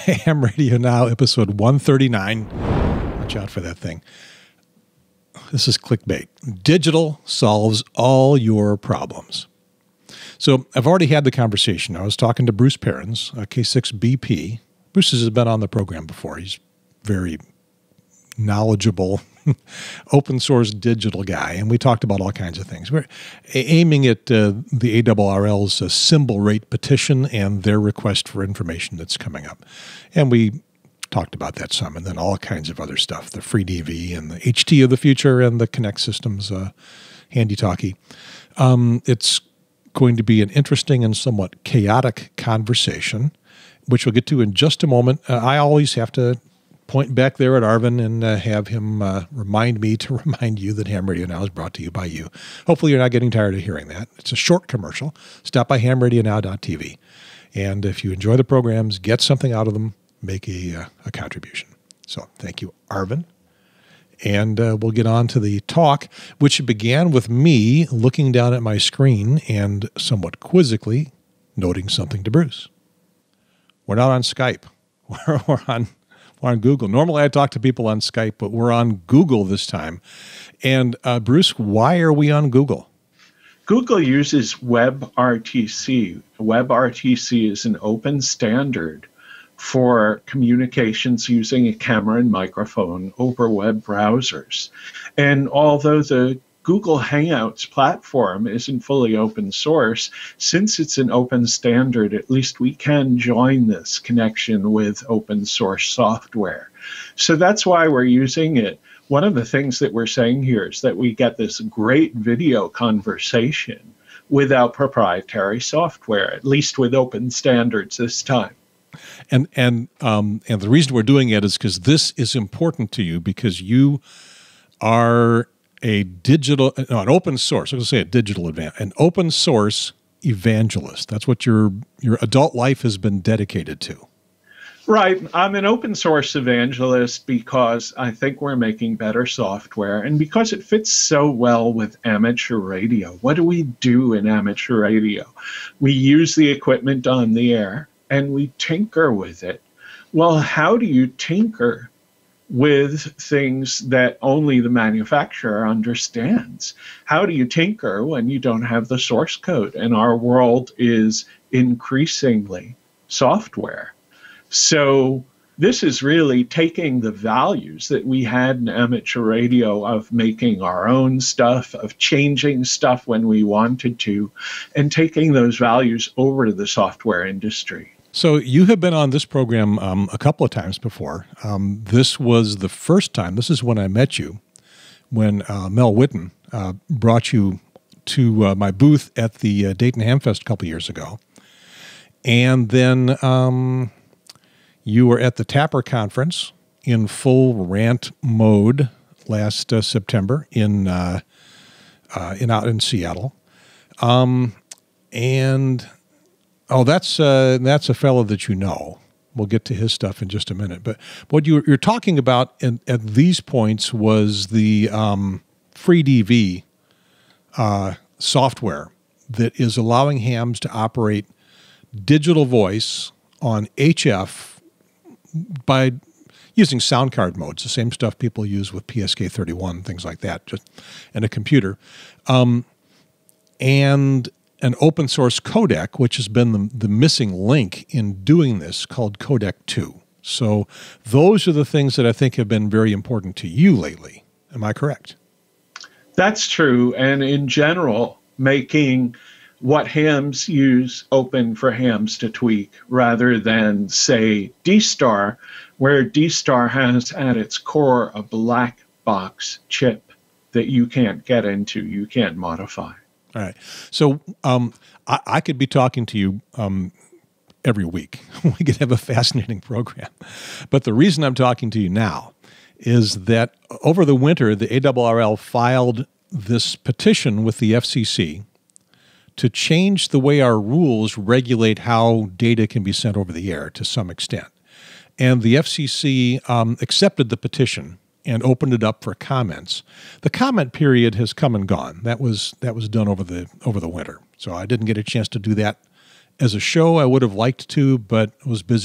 Ham Radio Now, episode 139. Watch out for that thing. This is clickbait. Digital solves all your problems. So I've already had the conversation. I was talking to Bruce Perens, K6BP. Bruce has been on the program before. He's very knowledgeable, open source digital guy, and we talked about all kinds of things. We're aiming at the ARRL's symbol rate petition and their request for information that's coming up. And we talked about that some, and then all kinds of other stuff, the FreeDV and the HT of the future and the Connect Systems handy-talkie. It's going to be an interesting and somewhat chaotic conversation, which we'll get to in just a moment. I always have to point back there at Arvin and have him remind me to remind you that Ham Radio Now is brought to you by you. Hopefully you're not getting tired of hearing that. It's a short commercial. Stop by hamradionow.tv. And if you enjoy the programs, get something out of them, make a contribution. So thank you, Arvin. And we'll get on to the talk, which began with me looking down at my screen and somewhat quizzically noting something to Bruce. We're not on Skype. We're on Google. Normally I talk to people on Skype, but we're on Google this time. And Bruce, why are we on Google? Google uses WebRTC. WebRTC is an open standard for communications using a camera and microphone over web browsers. And although the Google Hangouts platform isn't fully open source, since it's an open standard, at least we can join this connection with open source software. So that's why we're using it. One of the things that we're saying here is that we get this great video conversation without proprietary software, at least with open standards this time. And the reason we're doing it is because this is important to you, because you are an open source. I was going to say an open source evangelist. That's what your adult life has been dedicated to. Right. I'm an open source evangelist because I think we're making better software and because it fits so well with amateur radio. What do we do in amateur radio? We use the equipment on the air and we tinker with it. Well, how do you tinker with things that only the manufacturer understands? How do you tinker when you don't have the source code? And our world is increasingly software. So this is really taking the values that we had in amateur radio of making our own stuff, of changing stuff when we wanted to, and taking those values over to the software industry. So you have been on this program a couple of times before. This was the first time. This is when I met you, when Mel Whitten brought you to my booth at the Dayton Hamfest a couple of years ago. And then you were at the Tapper Conference in full rant mode last September out in Seattle. That's a fellow that you know. We'll get to his stuff in just a minute. But what you're talking about at these points was the FreeDV software that is allowing hams to operate digital voice on HF by using sound card modes, the same stuff people use with PSK31, things like that, just in a computer. And an open source codec, which has been the missing link in doing this, called Codec 2. So those are the things that I think have been very important to you lately. Am I correct? That's true. And in general, making what hams use open for hams to tweak rather than, say, D-Star, where D-Star has at its core a black box chip that you can't get into, you can't modify. All right. So I could be talking to you every week. We could have a fascinating program. But the reason I'm talking to you now is that over the winter, the ARRL filed this petition with the FCC to change the way our rules regulate how data can be sent over the air to some extent. And the FCC accepted the petition and opened it up for comments. The comment period has come and gone. That was done over the winter. So I didn't get a chance to do that as a show. I would have liked to, but I was busy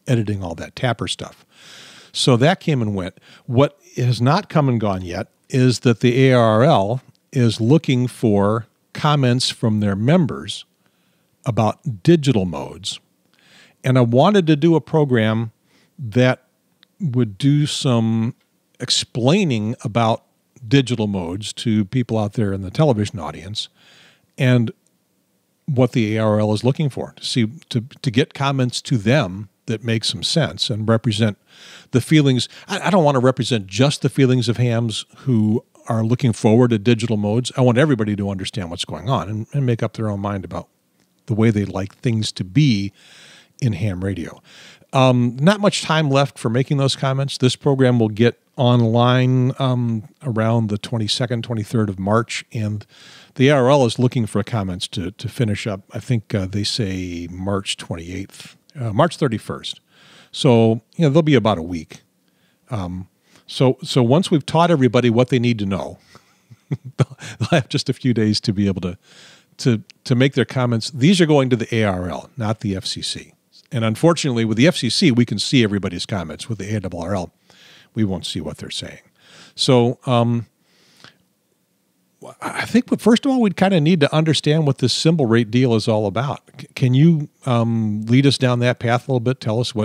editing all that Tapper stuff. So that came and went. What has not come and gone yet is that the ARRL is looking for comments from their members about digital modes. And I wanted to do a program that would do some explaining about digital modes to people out there in the television audience and what the ARRL is looking for, to get comments to them that make some sense and represent the feelings. I don't want to represent just the feelings of hams who are looking forward to digital modes. I want everybody to understand what's going on and make up their own mind about the way they'd like things to be in ham radio. Not much time left for making those comments. This program will get online around the 22nd, 23rd of March, and the ARRL is looking for comments to finish up. I think they say March 28th, March 31st. So, there'll be about a week. So once we've taught everybody what they need to know, they'll have just a few days to be able to make their comments. These are going to the ARRL, not the FCC. And unfortunately, with the FCC, we can see everybody's comments. With the ARRL, we won't see what they're saying. So I think, first of all, we'd kind of need to understand what this symbol rate deal is all about. Can you lead us down that path a little bit? Tell us what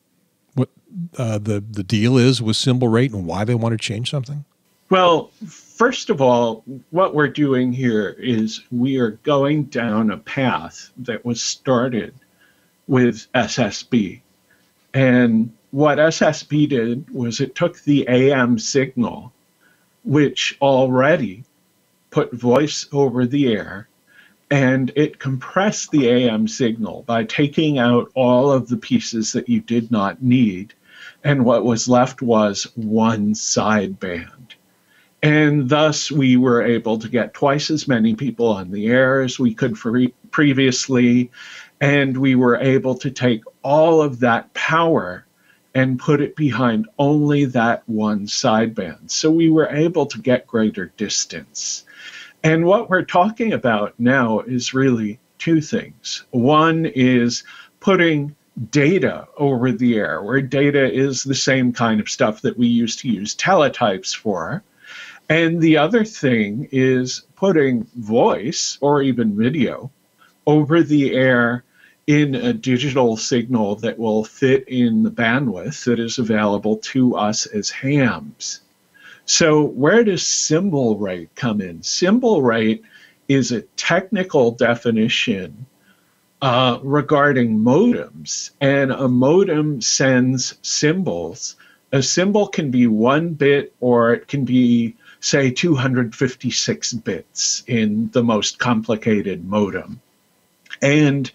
the deal is with symbol rate and why they want to change something? Well, first of all, what we're doing here is we are going down a path that was started with SSB. And what SSB did was it took the AM signal, which already put voice over the air, and it compressed the AM signal by taking out all of the pieces that you did not need. And what was left was one sideband. And thus we were able to get twice as many people on the air as we could previously. And we were able to take all of that power and put it behind only that one sideband. So we were able to get greater distance. And what we're talking about now is really two things. One is putting data over the air, where data is the same kind of stuff that we used to use teletypes for. And the other thing is putting voice or even video over the air in a digital signal that will fit in the bandwidth that is available to us as hams. So where does symbol rate come in? Symbol rate is a technical definition regarding modems, and a modem sends symbols. A symbol can be 1 bit or it can be, say, 256 bits in the most complicated modem. And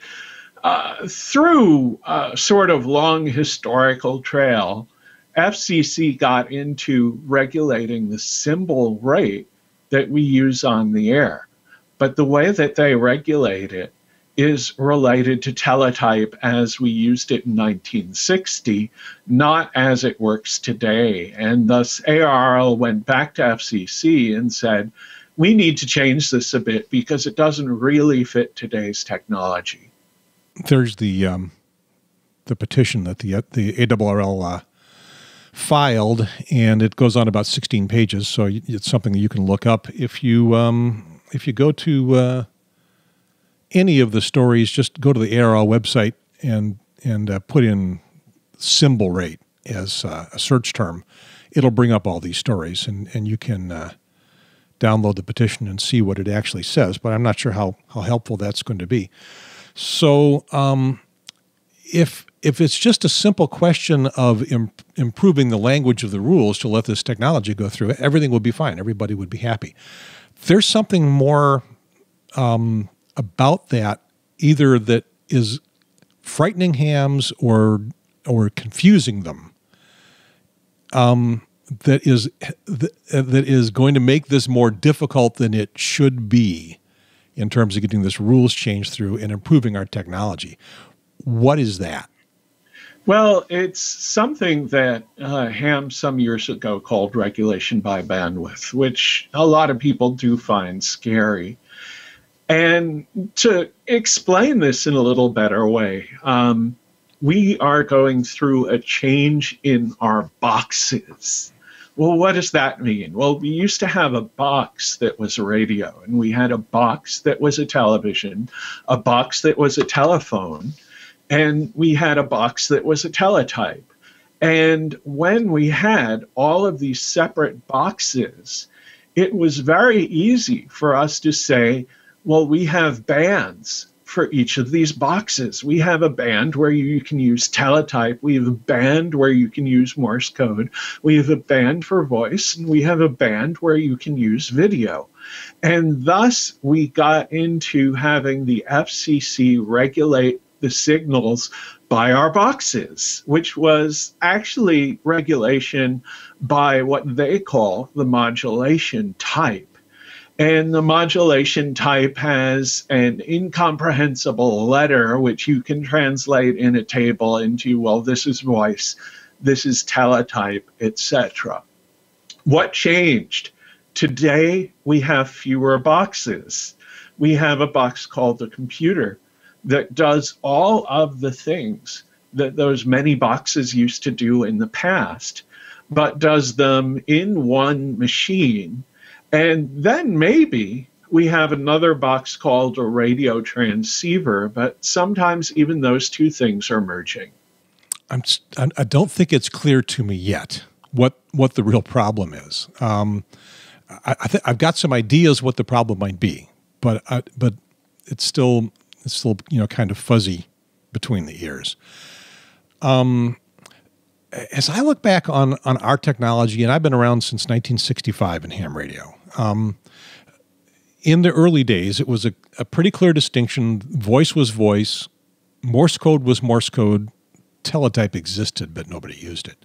through a sort of long historical trail, FCC got into regulating the symbol rate that we use on the air. But the way that they regulate it is related to teletype as we used it in 1960, not as it works today. And thus ARRL went back to FCC and said, we need to change this a bit because it doesn't really fit today's technology. There's the petition that the ARRL filed, and it goes on about 16 pages, so it's something that you can look up. If you go to any of the stories, just go to the ARRL website and put in symbol rate as a search term. It'll bring up all these stories, and you can download the petition and see what it actually says, but I'm not sure how helpful that's going to be. So if it's just a simple question of improving the language of the rules to let this technology go through, everything would be fine. Everybody would be happy. There's something more about that, either that is frightening hams or confusing them, that is going to make this more difficult than it should be in terms of getting this rules changed through and improving our technology. What is that? Well, it's something that Ham some years ago called regulation by bandwidth, which a lot of people do find scary. And to explain this in a little better way, we are going through a change in our boxes. Well, what does that mean? Well, we used to have a box that was a radio, and we had a box that was a television, a box that was a telephone, and we had a box that was a teletype. And when we had all of these separate boxes, it was very easy for us to say, well, we have bands for each of these boxes. We have a band where you can use teletype. We have a band where you can use Morse code. We have a band for voice, and we have a band where you can use video. And thus we got into having the FCC regulate the signals by our boxes, which was actually regulation by what they call the modulation type. And the modulation type has an incomprehensible letter, which you can translate in a table into, well, this is voice, this is teletype, etc. What changed? Today, we have fewer boxes. We have a box called the computer that does all of the things that those many boxes used to do in the past, but does them in one machine. And then maybe we have another box called a radio transceiver, but sometimes even those two things are merging. I don't think it's clear to me yet what the real problem is. I've got some ideas what the problem might be, but it's still kind of fuzzy between the ears. As I look back on our technology, and I've been around since 1965 in ham radio. In the early days, it was a pretty clear distinction. Voice was voice. Morse code was Morse code. Teletype existed, but nobody used it.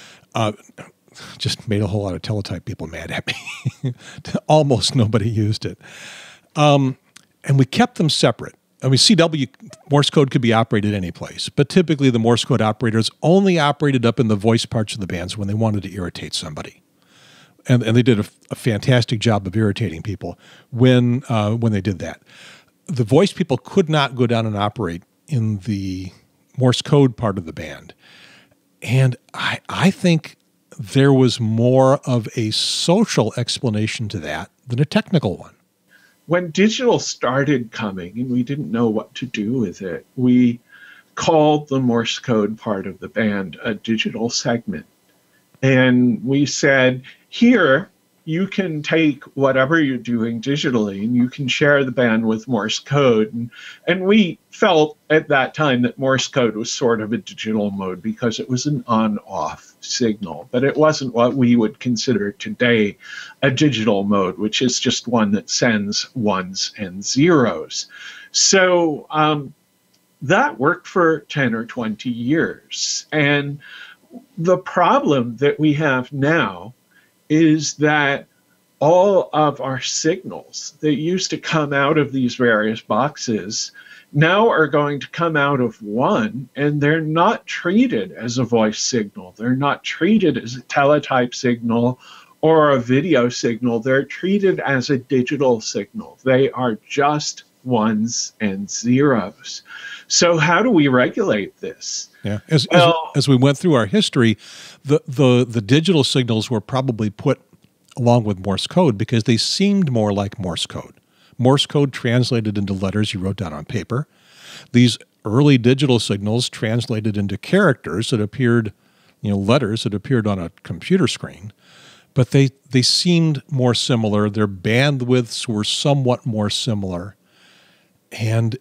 Just made a whole lot of teletype people mad at me. Almost nobody used it. And we kept them separate. I mean, CW, Morse code could be operated any place, but typically the Morse code operators only operated up in the voice parts of the bands when they wanted to irritate somebody. And they did a fantastic job of irritating people when they did that. The voice people could not go down and operate in the Morse code part of the band. And I think there was more of a social explanation to that than a technical one. When digital started coming and we didn't know what to do with it, we called the Morse code part of the band a digital segment. And we said, here, you can take whatever you're doing digitally and you can share the band with Morse code. And we felt at that time that Morse code was sort of a digital mode because it was an on-off signal, but it wasn't what we would consider today a digital mode, which is just one that sends ones and zeros. So that worked for 10 or 20 years. And the problem that we have now is that all of our signals that used to come out of these various boxes now are going to come out of one, and they're not treated as a voice signal. They're not treated as a teletype signal or a video signal. They're treated as a digital signal. They are just ones and zeros. So how do we regulate this? Yeah, as we went through our history, the digital signals were probably put along with Morse code because they seemed more like Morse code. Morse code translated into letters you wrote down on paper. These early digital signals translated into characters that appeared, letters that appeared on a computer screen, but they seemed more similar. Their bandwidths were somewhat more similar, and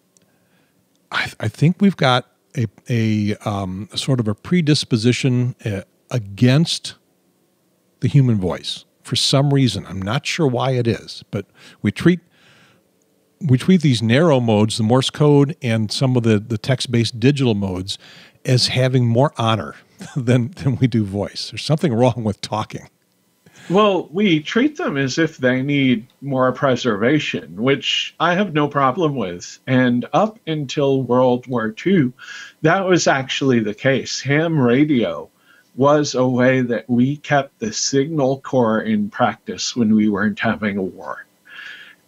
I think we've got a sort of a predisposition against the human voice for some reason. I'm not sure why it is, but we treat these narrow modes, the Morse code and some of the text-based digital modes, as having more honor than we do voice. There's something wrong with talking. Well, we treat them as if they need more preservation, which I have no problem with. And up until World War II, that was actually the case. Ham radio was a way that we kept the signal corps in practice when we weren't having a war.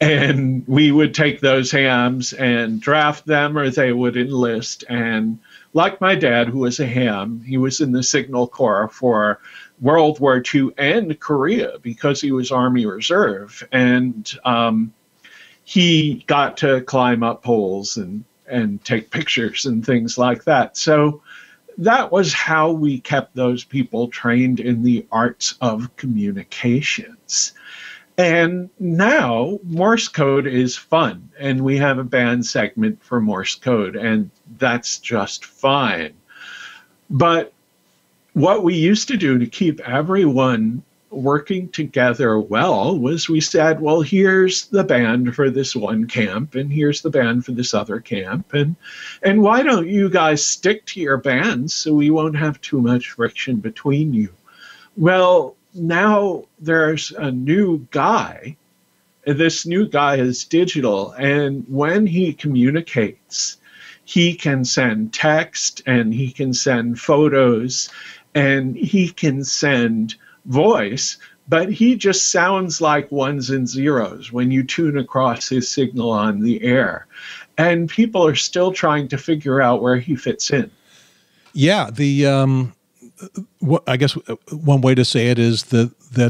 And we would take those hams and draft them, or they would enlist, and like my dad, who was a ham, he was in the Signal Corps for World War II and Korea because he was Army Reserve. And he got to climb up poles and take pictures and things like that. So that was how we kept those people trained in the arts of communications. And now Morse code is fun, and we have a band segment for Morse code, and that's just fine. But what we used to do to keep everyone working together well was we said, well, here's the band for this one camp, and here's the band for this other camp, and why don't you guys stick to your bands so we won't have too much friction between you? Well, now there's a new guy. This new guy is digital, and when he communicates, he can send text, and he can send photos, and he can send voice, but he just sounds like ones and zeros when you tune across his signal on the air. And people are still trying to figure out where he fits in. Yeah, I guess one way to say it is that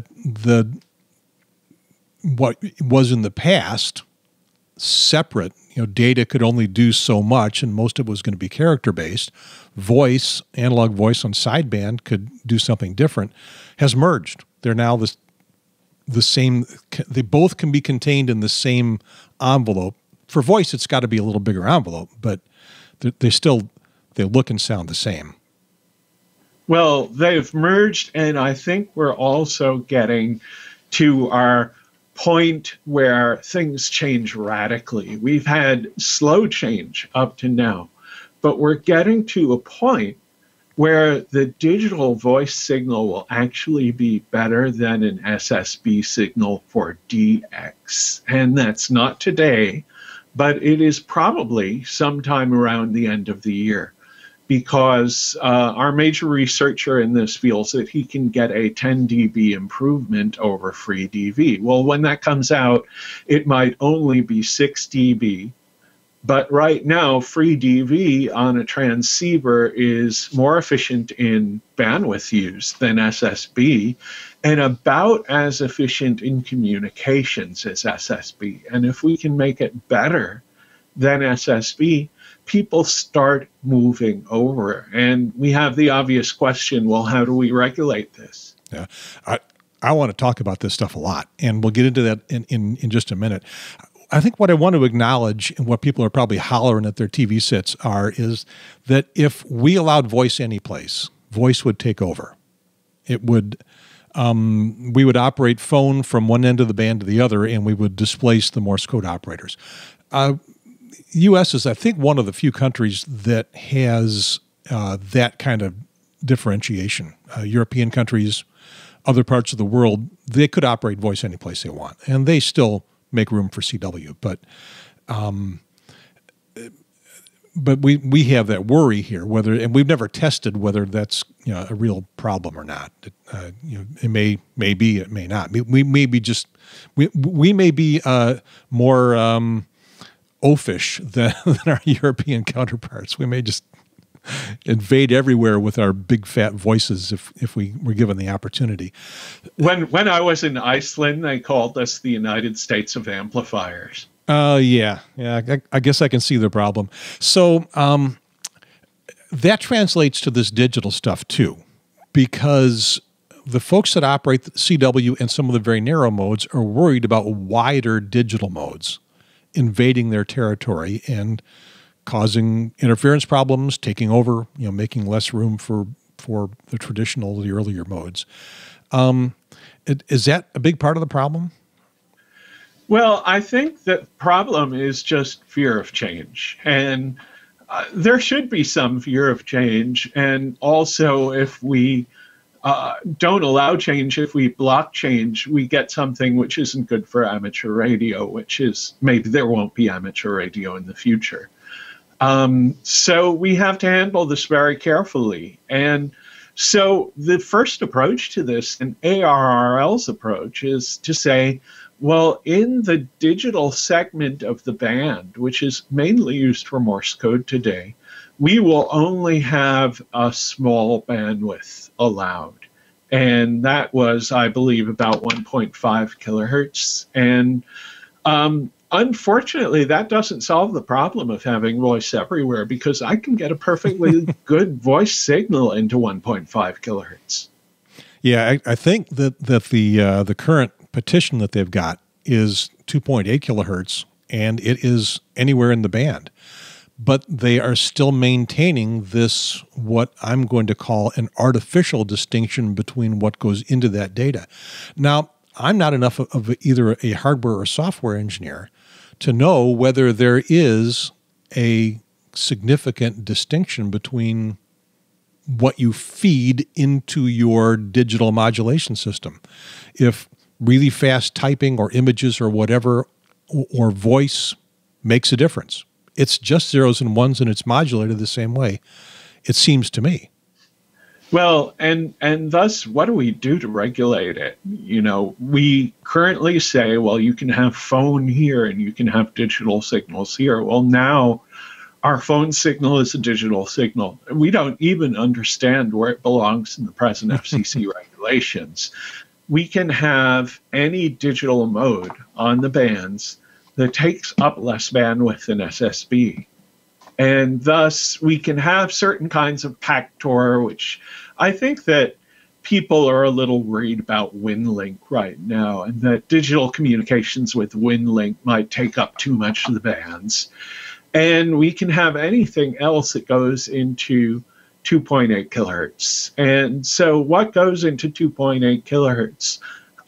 what was in the past separate, data could only do so much, and most of it was going to be character-based. Voice, analog voice on sideband could do something different, has merged. They're now the same. They both can be contained in the same envelope. For voice, it's got to be a little bigger envelope, but they look and sound the same. Well, they've merged, and I think we're also getting to our point where things change radically. We've had slow change up to now, but we're getting to a point where the digital voice signal will actually be better than an SSB signal for DX. And that's not today, but it is probably sometime around the end of the year, because our major researcher in this feels that he can get a 10 dB improvement over FreeDV. Well, when that comes out, it might only be 6 dB. But right now, FreeDV on a transceiver is more efficient in bandwidth use than SSB, and about as efficient in communications as SSB. And if we can make it better than SSB, people start moving over. And we have the obvious question, well, how do we regulate this? Yeah, I want to talk about this stuff a lot, and we'll get into that in just a minute. I think what I want to acknowledge, and what people are probably hollering at their TV sets is that if we allowed voice any place, voice would take over. It would, we would operate phone from one end of the band to the other, and we would displace the Morse code operators. U.S. is, I think, one of the few countries that has that kind of differentiation. European countries, other parts of the world, they could operate voice any place they want, and they still make room for CW. But we have that worry here, and we've never tested whether that's a real problem or not. It may be, it may not. We may be we may be more oafish than our European counterparts. We may just invade everywhere with our big fat voices if we were given the opportunity. When I was in Iceland, they called us the United States of amplifiers. Yeah. I guess I can see the problem. So that translates to this digital stuff too, because the folks that operate CW and some of the very narrow modes are worried about wider digital modes invading their territory and causing interference problems, taking over, making less room for the earlier modes. Is that a big part of the problem? Well, I think the problem is just fear of change. And there should be some fear of change. And also, if we don't allow change, if we block change, we get something which isn't good for amateur radio, which is maybe there won't be amateur radio in the future. So we have to handle this very carefully. And so the first approach to this, and ARRL's approach, is to say, well, in the digital segment of the band, which is mainly used for Morse code today, we will only have a small bandwidth allowed. And that was, I believe, about 1.5 kilohertz. And unfortunately, that doesn't solve the problem of having voice everywhere, because I can get a perfectly good voice signal into 1.5 kilohertz. Yeah, I think that the current petition that they've got is 2.8 kilohertz, and it is anywhere in the band. But they are still maintaining this, what I'm going to call an artificial distinction between what goes into that data. Now, I'm not enough of either a hardware or software engineer to know whether there is a significant distinction between what you feed into your digital modulation system. If really fast typing or images or whatever, or voice makes a difference. It's just zeros and ones, and it's modulated the same way, it seems to me. Well, and thus, what do we do to regulate it? You know, we currently say, well, you can have phone here and you can have digital signals here. Well, now our phone signal is a digital signal. We don't even understand where it belongs in the present FCC regulations. We can have any digital mode on the bands that takes up less bandwidth than SSB. And thus, we can have certain kinds of PACTOR, which I think that people are a little worried about WinLink right now, and that digital communications with WinLink might take up too much of the bands. And we can have anything else that goes into 2.8 kilohertz. And so what goes into 2.8 kilohertz?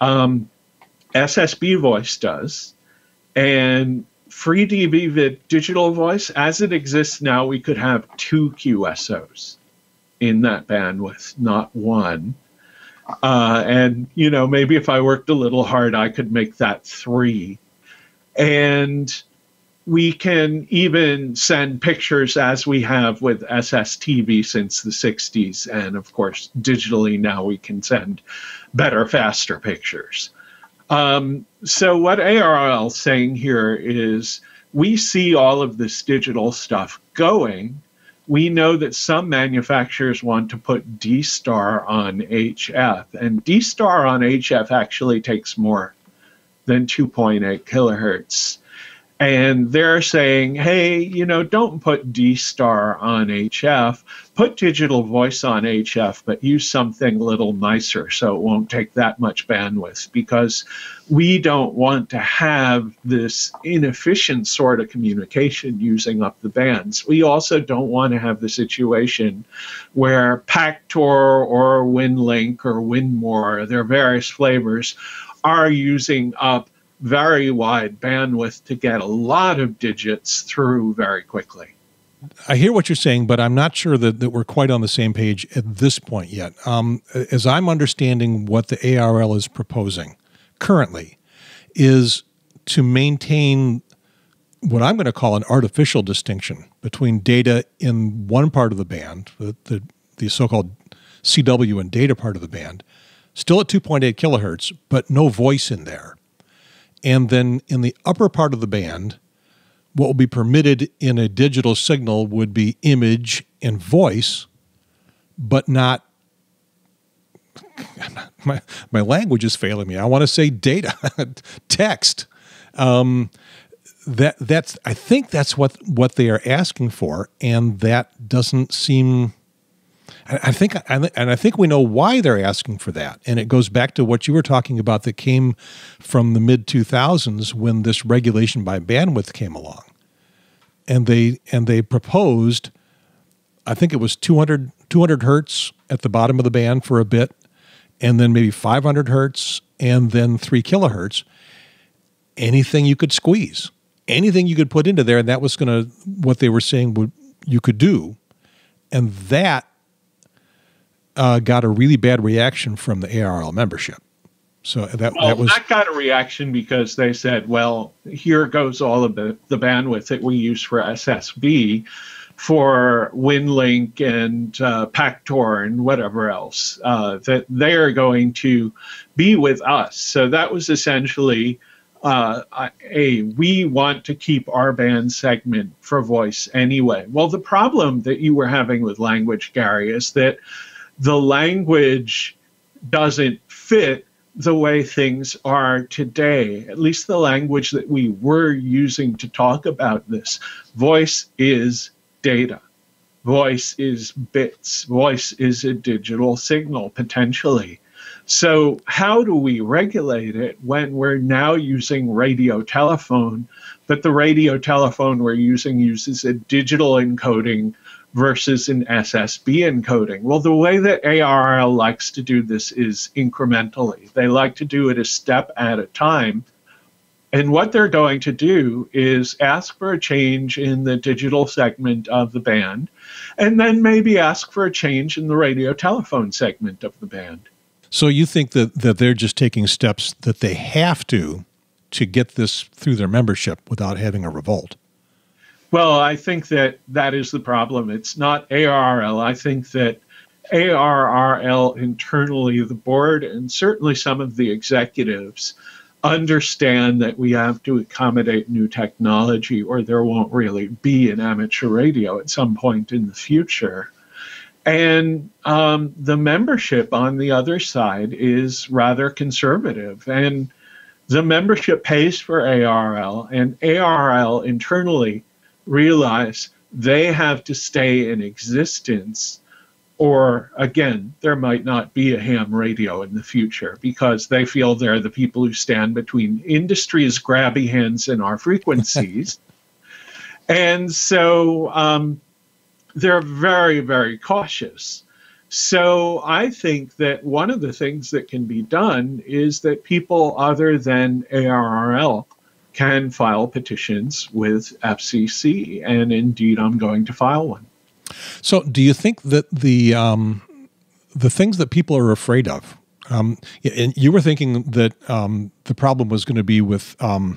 SSB voice does. And FreeDV vid digital voice, as it exists now, we could have 2 QSOs in that bandwidth, not one. And, you know, maybe if I worked a little hard, I could make that 3. And we can even send pictures as we have with SSTV since the 60s. And of course, digitally now we can send better, faster pictures. So what ARRL is saying here is we see all of this digital stuff going. We know that some manufacturers want to put D-Star on HF, and D-Star on HF actually takes more than 2.8 kilohertz. And they're saying, hey, you know, don't put D-Star on HF, put digital voice on HF, but use something a little nicer so it won't take that much bandwidth, because we don't want to have this inefficient sort of communication using up the bands. We also don't want to have the situation where PACTOR or WinLink or WinMore, their various flavors, are using up very wide bandwidth to get a lot of digits through very quickly. I hear what you're saying, but I'm not sure that we're quite on the same page at this point yet. As I'm understanding what the ARRL is proposing currently is to maintain what I'm going to call an artificial distinction between data in one part of the band, the so-called CW and data part of the band, still at 2.8 kilohertz, but no voice in there. And then in the upper part of the band, what will be permitted in a digital signal would be image and voice, but not, my language is failing me. I want to say data, text. That's I think that's what they are asking for, and that doesn't seem. I think we know why they're asking for that, and it goes back to what you were talking about that came from the mid-2000s when this regulation by bandwidth came along, and they proposed, I think it was 200 hertz at the bottom of the band for a bit, and then maybe 500 hertz, and then 3 kilohertz. Anything you could squeeze, anything you could put into there, and that was going to what they were saying you could do, and that. Got a really bad reaction from the ARRL membership. So that got a reaction because they said, well, here goes all of the bandwidth that we use for SSB for WinLink and PACTOR and whatever else, that they're going to be with us. So that was essentially we want to keep our band segment for voice anyway. Well, the problem that you were having with language, Gary, is that the language doesn't fit the way things are today, at least the language that we were using to talk about this. Voice is data. Voice is bits. Voice is a digital signal, potentially. So how do we regulate it when we're now using radio telephone, but the radio telephone we're using uses a digital encoding versus an SSB encoding? Well, the way that ARRL likes to do this is incrementally. They like to do it a step at a time. And what they're going to do is ask for a change in the digital segment of the band, and then maybe ask for a change in the radio telephone segment of the band. So you think that they're just taking steps that they have to get this through their membership without having a revolt? Well, I think that is the problem. It's not ARRL. I think that ARRL internally, the board, and certainly some of the executives understand that we have to accommodate new technology or there won't really be an amateur radio at some point in the future. And the membership on the other side is rather conservative. And the membership pays for ARRL, and ARRL internally realize they have to stay in existence, or again, there might not be a ham radio in the future because they feel they're the people who stand between industry's grabby hands and our frequencies. And so they're very, very cautious. So I think that one of the things that can be done is that people other than ARRL can file petitions with FCC, and indeed I'm going to file one. So do you think that the things that people are afraid of, and you were thinking that the problem was going to be with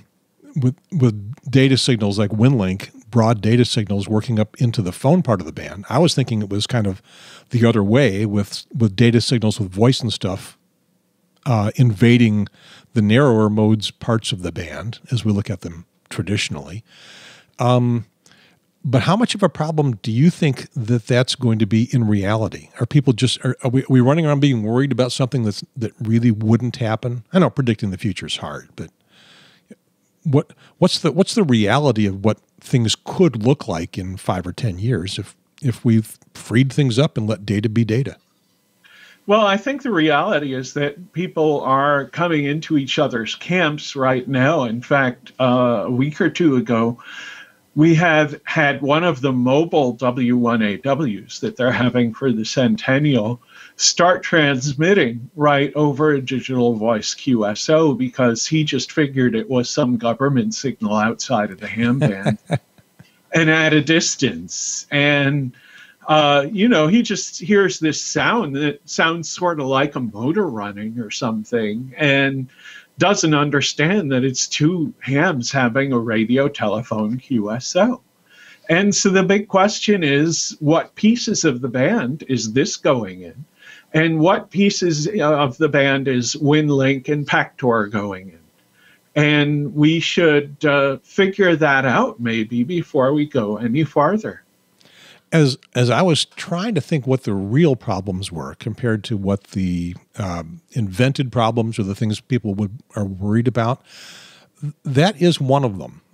data signals like WinLink, broad data signals working up into the phone part of the band. I was thinking it was kind of the other way with data signals with voice and stuff invading the narrower modes parts of the band as we look at them traditionally. But how much of a problem do you think that that's going to be in reality? Are people just are we running around being worried about something that really wouldn't happen? I know predicting the future is hard, but what's the reality of what things could look like in 5 or 10 years if we've freed things up and let data be data? Well, I think the reality is that people are coming into each other's camps right now. In fact, a week or two ago, we have had one of the mobile W1AWs that they're having for the centennial start transmitting right over a digital voice QSO because he just figured it was some government signal outside of the ham band and at a distance. And, he just hears this sound that sounds sort of like a motor running or something and doesn't understand that it's two hams having a radio telephone QSO. And so the big question is, what pieces of the band is this going in? And what pieces of the band is WinLink and Pactor going in? And we should figure that out maybe before we go any farther. As I was trying to think what the real problems were compared to what the invented problems or the things people are worried about, that is one of them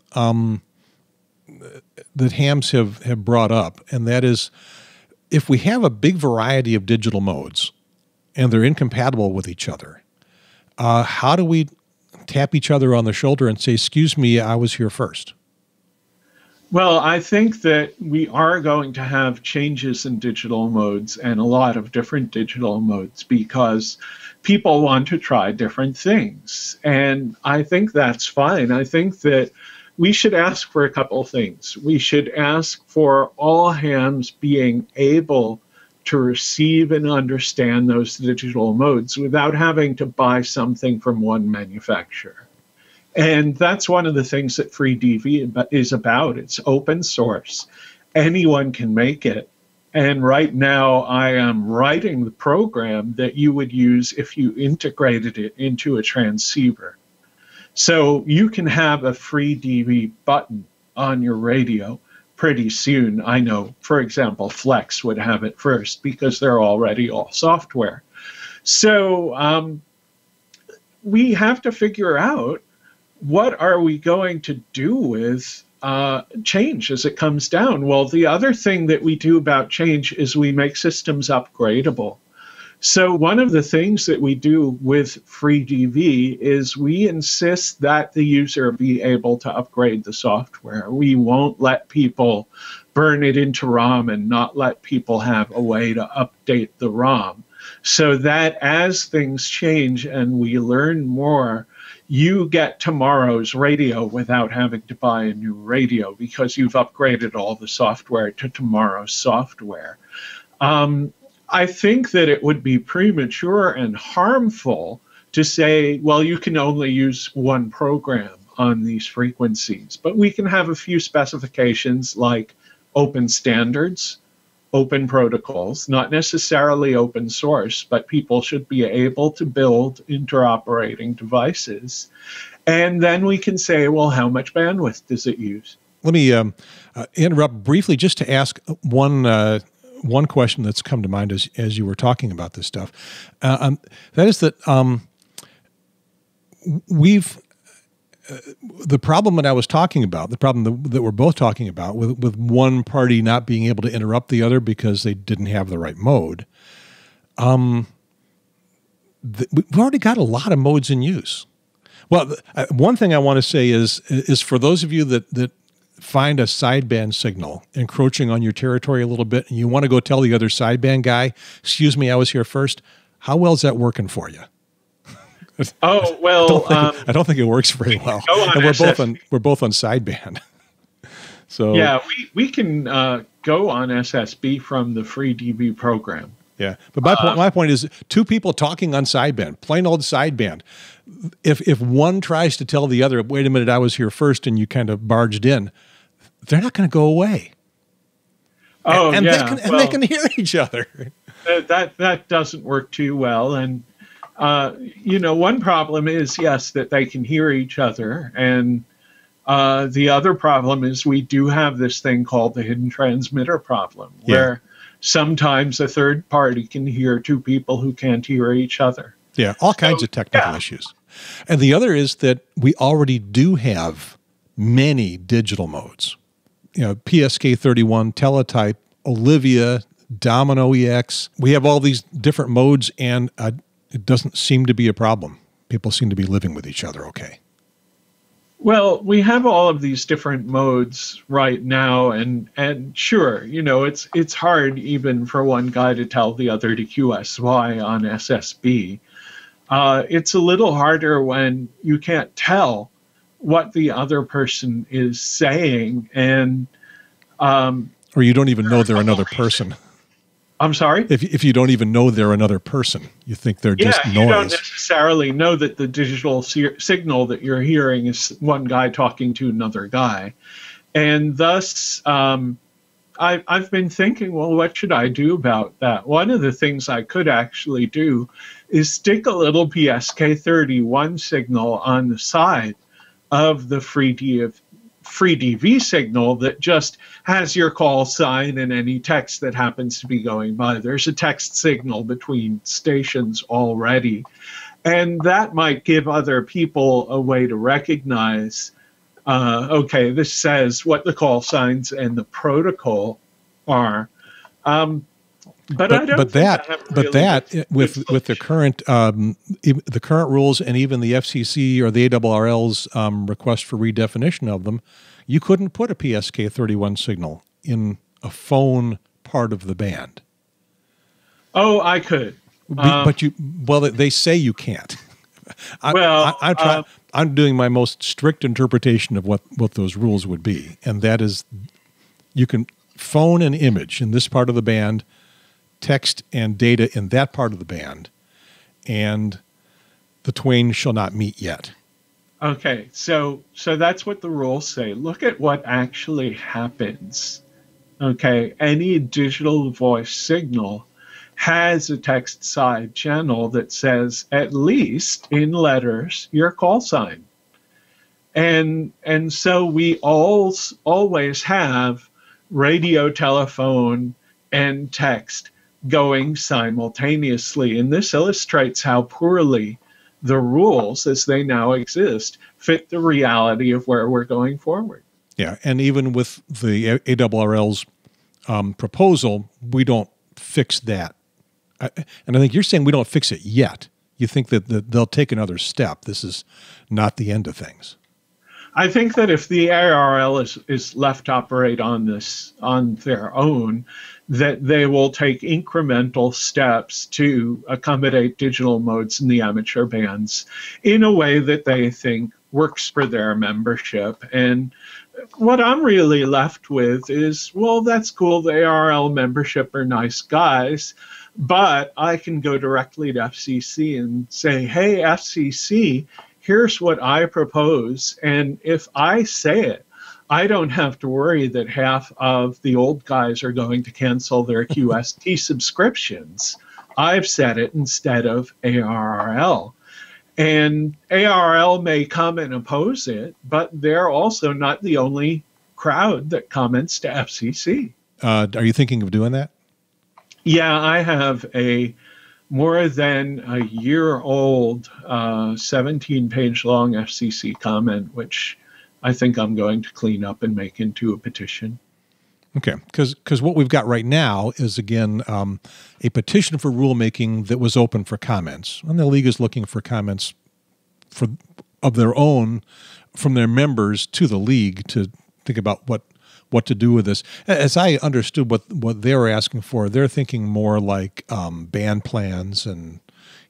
that hams have brought up, and that is if we have a big variety of digital modes and they're incompatible with each other, how do we tap each other on the shoulder and say, "Excuse me, I was here first"? Well, I think that we are going to have changes in digital modes and a lot of different digital modes because people want to try different things. And I think that's fine. I think that we should ask for a couple things. We should ask for all hams being able to receive and understand those digital modes without having to buy something from one manufacturer. And that's one of the things that FreeDV is about. It's open source. Anyone can make it. And right now I am writing the program that you would use if you integrated it into a transceiver. So you can have a FreeDV button on your radio pretty soon. I know, for example, Flex would have it first because they're already all software. So we have to figure out, what are we going to do with change as it comes down? Well, the other thing that we do about change is we make systems upgradable. So one of the things that we do with FreeDV is we insist that the user be able to upgrade the software. We won't let people burn it into ROM and not let people have a way to update the ROM, so that as things change and we learn more, you get tomorrow's radio without having to buy a new radio because you've upgraded all the software to tomorrow's software. I think that it would be premature and harmful to say, well, you can only use one program on these frequencies, but we can have a few specifications like open standards, open protocols, not necessarily open source, but people should be able to build interoperating devices. And then we can say, well, how much bandwidth does it use? Let me interrupt briefly just to ask one question that's come to mind as you were talking about this stuff. That is that the problem that I was talking about, the problem that we're both talking about with one party not being able to interrupt the other because they didn't have the right mode, we've already got a lot of modes in use. Well, one thing I want to say is for those of you that find a sideband signal encroaching on your territory a little bit and you want to go tell the other sideband guy, excuse me, I was here first, how well is that working for you? Oh, well, I don't think it works very well. And we're both on sideband. So yeah, we can go on SSB from the FreeDV program. Yeah, but my point is, two people talking on sideband, plain old sideband. If one tries to tell the other, wait a minute, I was here first, and you kind of barged in, they're not going to go away. Oh, and yeah, they can hear each other. That doesn't work too well. And one problem is, yes, that they can hear each other, and the other problem is we do have this thing called the hidden transmitter problem, where sometimes a third party can hear two people who can't hear each other. Yeah, all kinds of technical issues. And the other is that we already do have many digital modes. PSK31, Teletype, Olivia, Domino EX. We have all these different modes, and it doesn't seem to be a problem. People seem to be living with each other okay. Well, we have all of these different modes right now, and sure, it's hard even for one guy to tell the other to QSY on SSB. It's a little harder when you can't tell what the other person is saying, and or you don't even know they're another person. I'm sorry? If you don't even know they're another person, you think they're just noise. You don't necessarily know that the digital signal that you're hearing is one guy talking to another guy. And thus, I've been thinking, well, what should I do about that? One of the things I could actually do is stick a little PSK31 signal on the side of the FreeDV signal that just has your call sign and any text that happens to be going by. There's a text signal between stations already. And that might give other people a way to recognize, okay, this says what the call signs and the protocol are. But with the current rules and even the FCC or the ARRL's request for redefinition of them, you couldn't put a PSK31 signal in a phone part of the band. Oh, I could. They say you can't. I'm doing my most strict interpretation of what those rules would be, and that is, you can phone an image in this part of the band, text and data in that part of the band, and the twain shall not meet yet. Okay, so that's what the rules say. Look at what actually happens. Okay, any digital voice signal has a text side channel that says, at least in letters, your call sign. And so we always have radio, telephone, and text going simultaneously. And this illustrates how poorly the rules as they now exist fit the reality of where we're going forward. Yeah, and even with the ARRL's proposal, we don't fix that. And I think you're saying we don't fix it yet. You think that they'll take another step. This is not the end of things. I think that if the ARRL is left to operate on this on their own, that they will take incremental steps to accommodate digital modes in the amateur bands in a way that they think works for their membership. And what I'm really left with is, well, that's cool. The ARRL membership are nice guys, but I can go directly to FCC and say, hey, FCC, here's what I propose. And if I say it, I don't have to worry that half of the old guys are going to cancel their QST subscriptions. I've said it instead of ARRL. And ARRL may come and oppose it, but they're also not the only crowd that comments to FCC. Are you thinking of doing that? Yeah, I have a more than a year-old 17-page long FCC comment, which I think I'm going to clean up and make into a petition. Okay, because what we've got right now is, again, a petition for rulemaking that was open for comments. And the league is looking for comments of their own from their members to the league to think about what to do with this. As I understood what they were asking for, they're thinking more like ban plans and,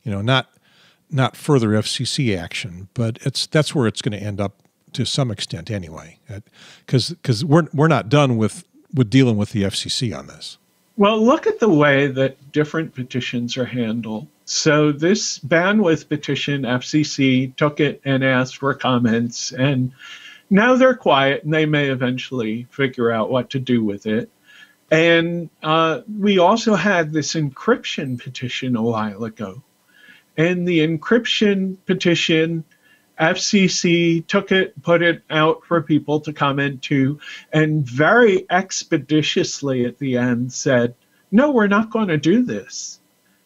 not further FCC action. But that's where it's going to end up to some extent anyway, because we're not done with dealing with the FCC on this. Well, look at the way that different petitions are handled. So this bandwidth petition, FCC took it and asked for comments, and now they're quiet, and they may eventually figure out what to do with it. And we also had this encryption petition a while ago. And the encryption petition, FCC took it, put it out for people to comment to, and very expeditiously at the end said, no, we're not going to do this.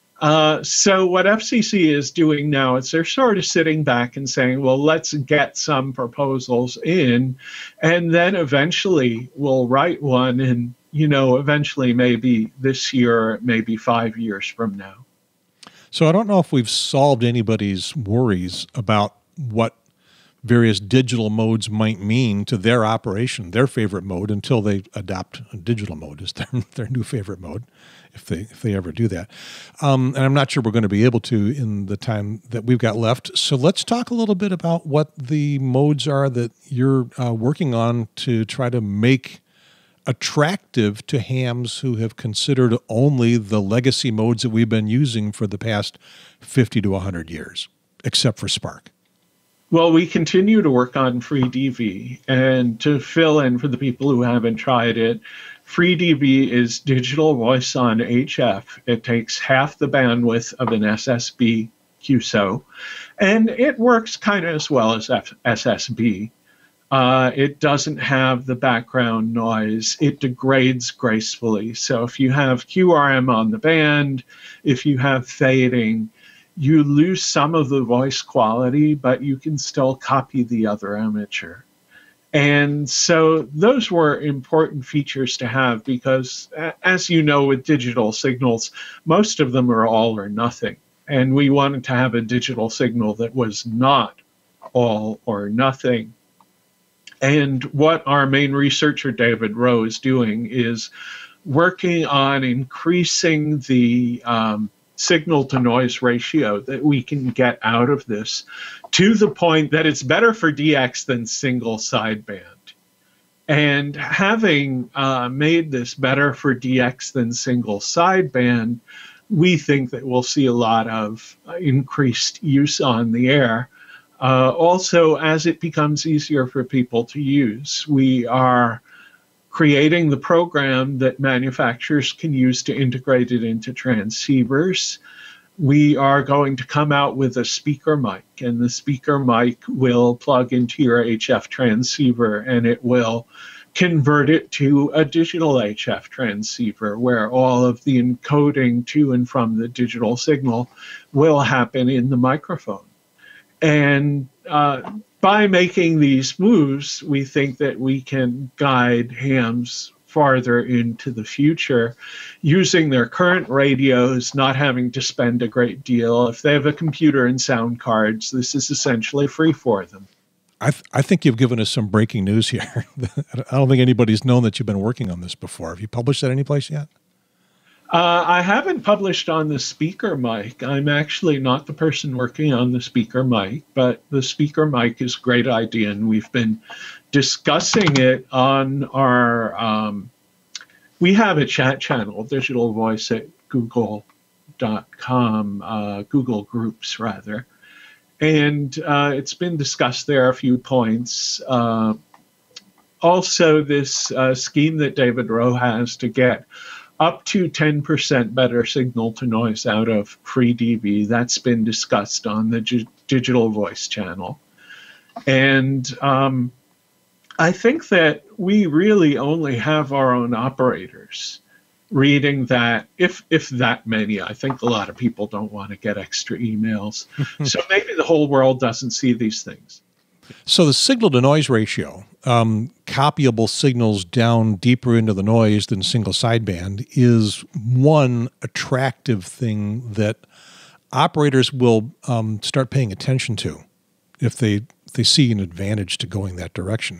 So what FCC is doing now is they're sort of sitting back and saying, well, let's get some proposals in, and then eventually we'll write one, and, eventually maybe this year, maybe 5 years from now. So I don't know if we've solved anybody's worries about what various digital modes might mean to their operation, their favorite mode, until they adopt a digital mode as their new favorite mode, if they ever do that. And I'm not sure we're going to be able to in the time that we've got left. So let's talk a little bit about what the modes are that you're working on to try to make attractive to hams who have considered only the legacy modes that we've been using for the past 50 to 100 years, except for Spark. Well, we continue to work on FreeDV, and to fill in for the people who haven't tried it, FreeDV is digital voice on HF. It takes half the bandwidth of an SSB QSO, and it works kind of as well as SSB. It doesn't have the background noise. It degrades gracefully. So if you have QRM on the band, if you have fading, you lose some of the voice quality, but you can still copy the other amateur. And so those were important features to have because, as you know, with digital signals, most of them are all or nothing. And we wanted to have a digital signal that was not all or nothing. And what our main researcher, David Rowe, is doing is working on increasing the signal-to-noise ratio that we can get out of this to the point that it's better for DX than single sideband. And having made this better for DX than single sideband, we think that we'll see a lot of increased use on the air. Also, as it becomes easier for people to use, we are creating the program that manufacturers can use to integrate it into transceivers. we are going to come out with a speaker mic, and the speaker mic will plug into your HF transceiver, and it will convert it to a digital HF transceiver where all of the encoding to and from the digital signal will happen in the microphone. And by making these moves, we think that we can guide hams farther into the future using their current radios, not having to spend a great deal. If they have a computer and sound cards, this is essentially free for them. I think you've given us some breaking news here. I don't think anybody's known that you've been working on this before. Have you published that anyplace yet? I haven't published on the speaker mic. I'm actually not the person working on the speaker mic, but the speaker mic is a great idea, and we've been discussing it on our, we have a chat channel, Digital Voice at google.com, Google Groups rather, and it's been discussed there a few points. Also, this scheme that David Rowe has to get up to 10% better signal to noise out of FreeDV, that's been discussed on the Digital Voice channel. And I think that we really only have our own operators reading that, if that many. I think a lot of people don't want to get extra emails. So maybe the whole world doesn't see these things. So the signal-to-noise ratio, copyable signals down deeper into the noise than single sideband, is one attractive thing that operators will start paying attention to if they see an advantage to going that direction.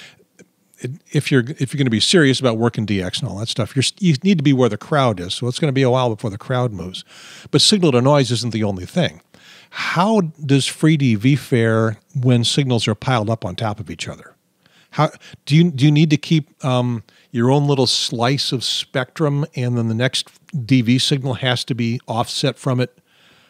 If you're going to be serious about working DX and all that stuff, you need to be where the crowd is. So it's going to be a while before the crowd moves. But signal-to-noise isn't the only thing. How does FreeDV fare when signals are piled up on top of each other? How do you need to keep your own little slice of spectrum, and then the next DV signal has to be offset from it,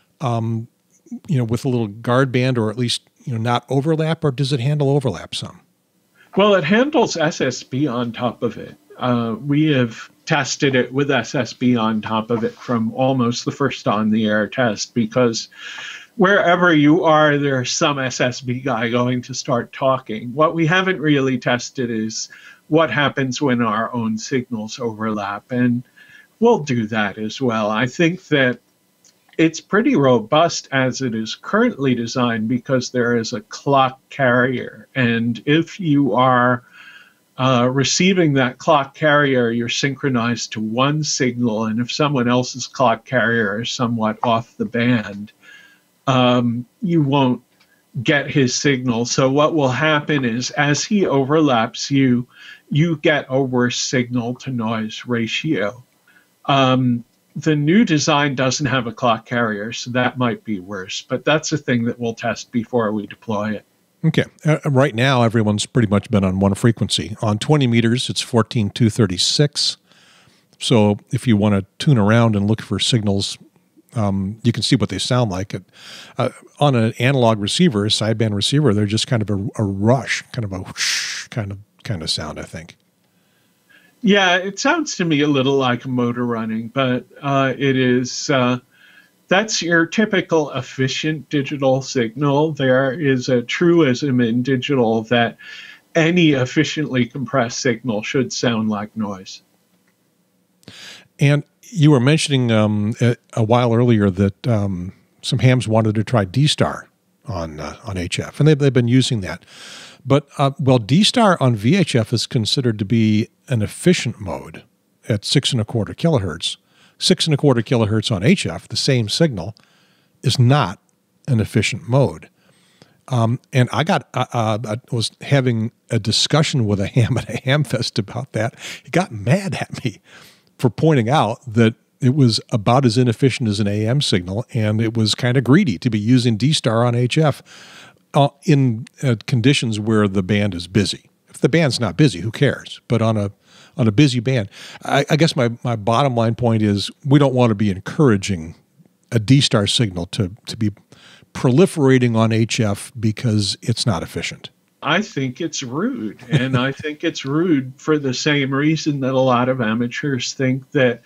with a little guard band, or at least not overlap, or does it handle overlap some? Well, it handles SSB on top of it. We have tested it with SSB on top of it from almost the first on-the-air test, because wherever you are, there's some SSB guy going to start talking. What we haven't really tested is what happens when our own signals overlap, and we'll do that as well. I think that it's pretty robust as it is currently designed because there is a clock carrier, and if you are receiving that clock carrier, you're synchronized to one signal, and if someone else's clock carrier is somewhat off the band, you won't get his signal. So what will happen is, as he overlaps you, you get a worse signal to noise ratio. The new design doesn't have a clock carrier, so that might be worse, but that's a thing that we'll test before we deploy it. Okay. Right now, everyone's pretty much been on one frequency. On 20 meters, it's 14,236. So if you want to tune around and look for signals, you can see what they sound like. On an analog receiver, a sideband receiver, they're just kind of a rush, kind of a whoosh kind of sound, I think. Yeah, it sounds to me a little like a motor running, but it is, that's your typical efficient digital signal. There is a truism in digital that any efficiently compressed signal should sound like noise. And you were mentioning a while earlier that some hams wanted to try D-Star on HF, and they've been using that. But, D-Star on VHF is considered to be an efficient mode at 6.25 kilohertz. 6.25 kilohertz on HF, the same signal, is not an efficient mode. And I was having a discussion with a ham at a HamFest about that. He got mad at me for pointing out that it was about as inefficient as an AM signal, and it was kind of greedy to be using D-Star on HF in conditions where the band is busy. If the band's not busy, who cares? But on a busy band, I guess my bottom line point is we don't want to be encouraging a D-Star signal to be proliferating on HF because it's not efficient. I think it's rude, and I think it's rude for the same reason that a lot of amateurs think that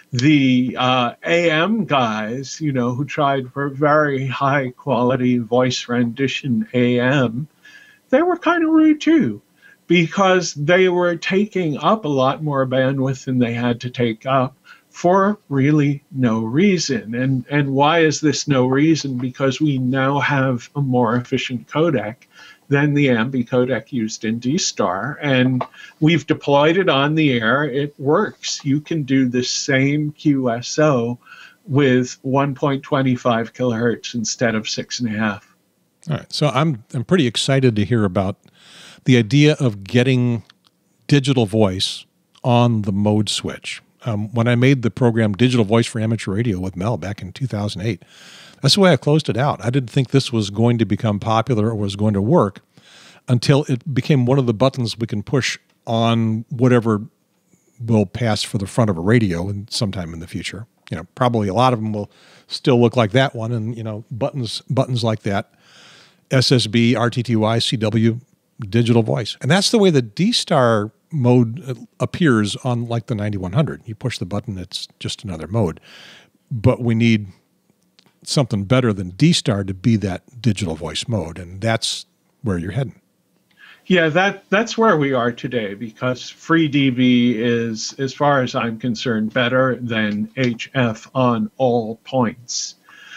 The AM guys, who tried for very high quality voice rendition AM, they were kind of rude too, because they were taking up a lot more bandwidth than they had to take up for really no reason. And why is this no reason? Because we now have a more efficient codec than the AMBI codec used in D-Star, and we've deployed it on the air. It works. You can do the same QSO with 1.25 kilohertz instead of 6.5. All right. So I'm pretty excited to hear about the idea of getting digital voice on the mode switch. When I made the program Digital Voice for Amateur Radio with Mel back in 2008, that's the way I closed it out. I didn't think this was going to become popular or was going to work until it became one of the buttons we can push on whatever will pass for the front of a radio and sometime in the future. Probably a lot of them will still look like that one, and buttons like that. SSB, RTTY, CW, digital voice. And that's the way the D-Star mode appears on like the 9100. You push the button, it's just another mode. But we need something better than D-Star to be that digital voice mode, and that's where you're heading. Yeah, that's where we are today, because FreeDV is, as far as I'm concerned, better than HF on all points.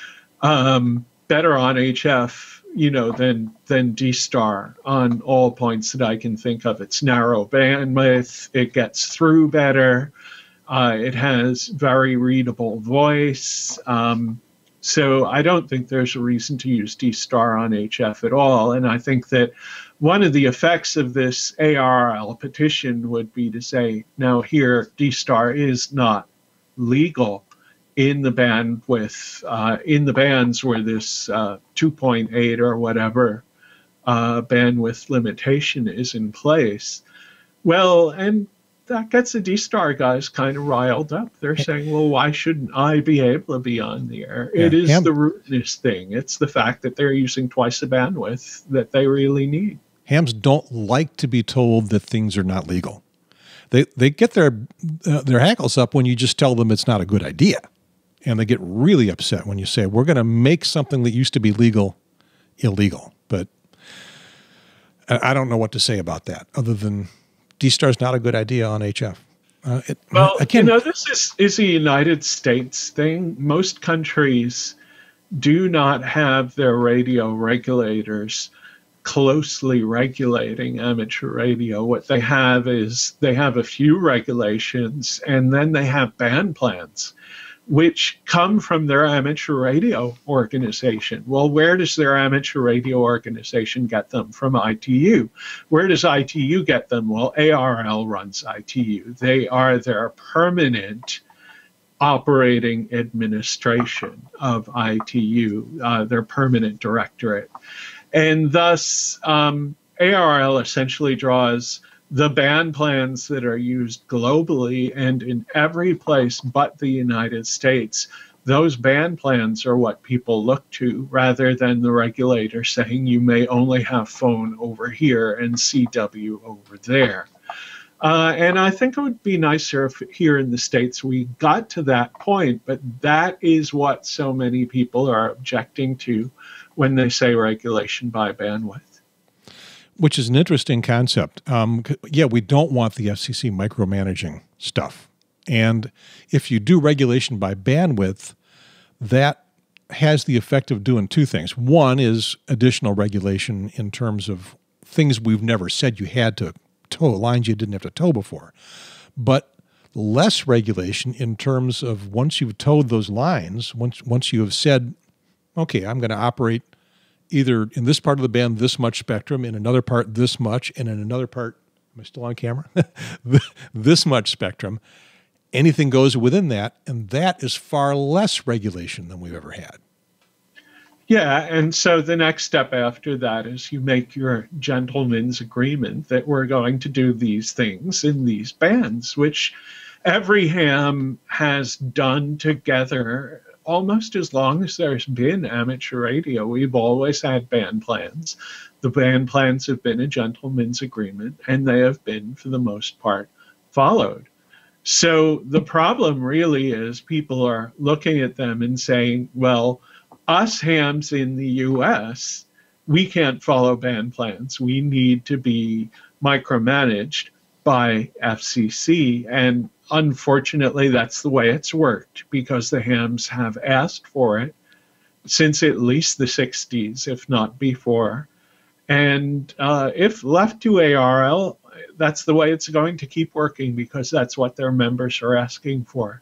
Better on HF, than D-Star on all points that I can think of. It's narrow bandwidth, it gets through better, it has very readable voice. So I don't think there's a reason to use D-Star on HF at all. And I think that one of the effects of this ARRL petition would be to say, now here, D-Star is not legal in the bandwidth, in the bands where this 2.8 or whatever bandwidth limitation is in place. Well, and that gets the D-Star guys kind of riled up. They're saying, well, why shouldn't I be able to be on the air? Yeah, it is the rootness thing. It's the fact that they're using twice the bandwidth that they really need. Hams don't like to be told that things are not legal. They get their hackles up when you just tell them it's not a good idea. And they get really upset when you say, we're going to make something that used to be legal illegal. But I don't know what to say about that other than D-Star's not a good idea on HF. This is a United States thing. Most countries do not have their radio regulators closely regulating amateur radio. What they have is they have a few regulations, and then they have band plans, which come from their amateur radio organization. Well, where does their amateur radio organization get them? From ITU. Where does ITU get them? Well, ARRL runs ITU. They are their permanent operating administration of ITU, their permanent directorate. And thus, ARRL essentially draws the band plans that are used globally and in every place but the United States. Those band plans are what people look to, rather than the regulator saying you may only have phone over here and CW over there. And I think it would be nicer if here in the States we got to that point, but that is what so many people are objecting to when they say regulation by bandwidth. Which is an interesting concept. Yeah, we don't want the FCC micromanaging stuff. And if you do regulation by bandwidth, that has the effect of doing two things. One is additional regulation in terms of things we've never said you had to tow, lines you didn't have to tow before. But less regulation in terms of once you've towed those lines, once you have said, okay, I'm going to operate either in this part of the band this much spectrum, in another part this much, and in another part, am I still on camera? This much spectrum. Anything goes within that, and that is far less regulation than we've ever had. Yeah, and so the next step after that is you make your gentleman's agreement that we're going to do these things in these bands, which every ham has done together almost as long as there's been amateur radio. We've always had band plans. The band plans have been a gentleman's agreement, and they have been, for the most part, followed. So the problem really is people are looking at them and saying, well, us hams in the US, we can't follow band plans. We need to be micromanaged by FCC. And unfortunately, that's the way it's worked because the hams have asked for it since at least the 60s, if not before. And if left to ARRL, that's the way it's going to keep working because that's what their members are asking for.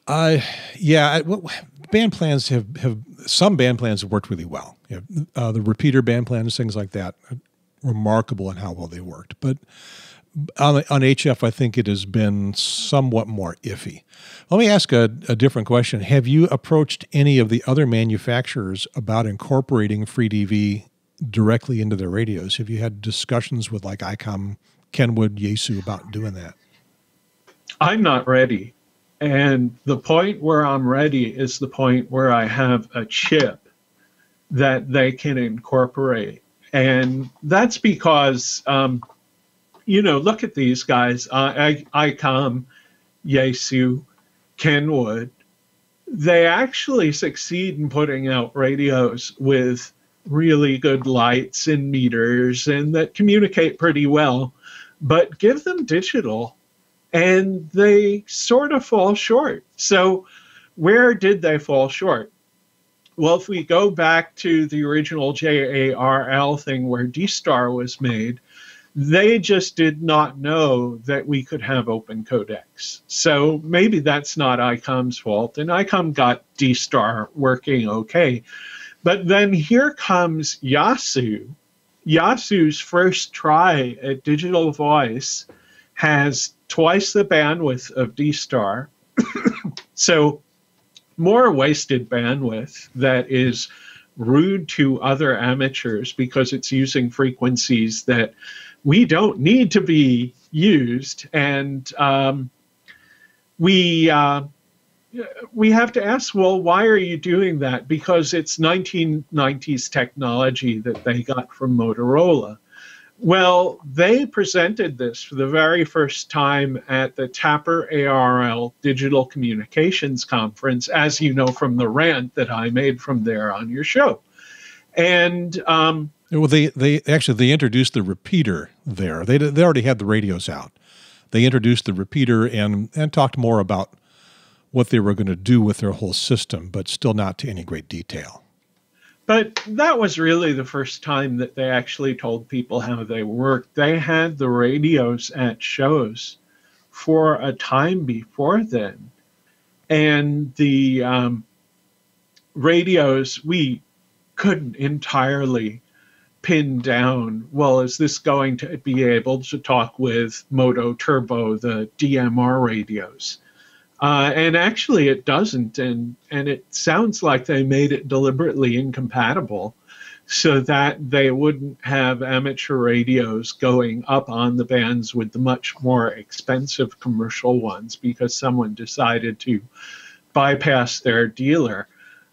Band plans have some band plans have worked really well. The repeater band plans, things like that, remarkable in how well they worked. But on HF, I think it has been somewhat more iffy. Let me ask a different question. Have you approached any of the other manufacturers about incorporating FreeDV directly into their radios? Have you had discussions with like ICOM, Kenwood, Yaesu about doing that? I'm not ready. And the point where I'm ready is the point where I have a chip that they can incorporate. And that's because, look at these guys, ICOM, Yaesu, Kenwood. They actually succeed in putting out radios with really good lights and meters and that communicate pretty well, but give them digital and they sort of fall short. So where did they fall short? Well, if we go back to the original JARL thing where D-Star was made, they just did not know that we could have open codecs. So maybe that's not ICOM's fault, and ICOM got D-Star working okay. But then here comes Yaesu. Yaesu's first try at digital voice has twice the bandwidth of D-Star. So more wasted bandwidth that is rude to other amateurs because it's using frequencies that we don't need to be used. And we have to ask, well, why are you doing that? Because it's 1990s technology that they got from Motorola. Well, they presented this for the very first time at the Tapper ARRL Digital Communications Conference, as you know from the rant that I made from there on your show. And well, they introduced the repeater there. They already had the radios out. They introduced the repeater and talked more about what they were going to do with their whole system, but still not to any great detail. But that was really the first time that they actually told people how they worked. They had the radios at shows for a time before then. And the radios, we couldn't entirely pin down, well, is this going to be able to talk with Moto Turbo, the DMR radios? And actually it doesn't, and it sounds like they made it deliberately incompatible so that they wouldn't have amateur radios going up on the bands with the much more expensive commercial ones because someone decided to bypass their dealer.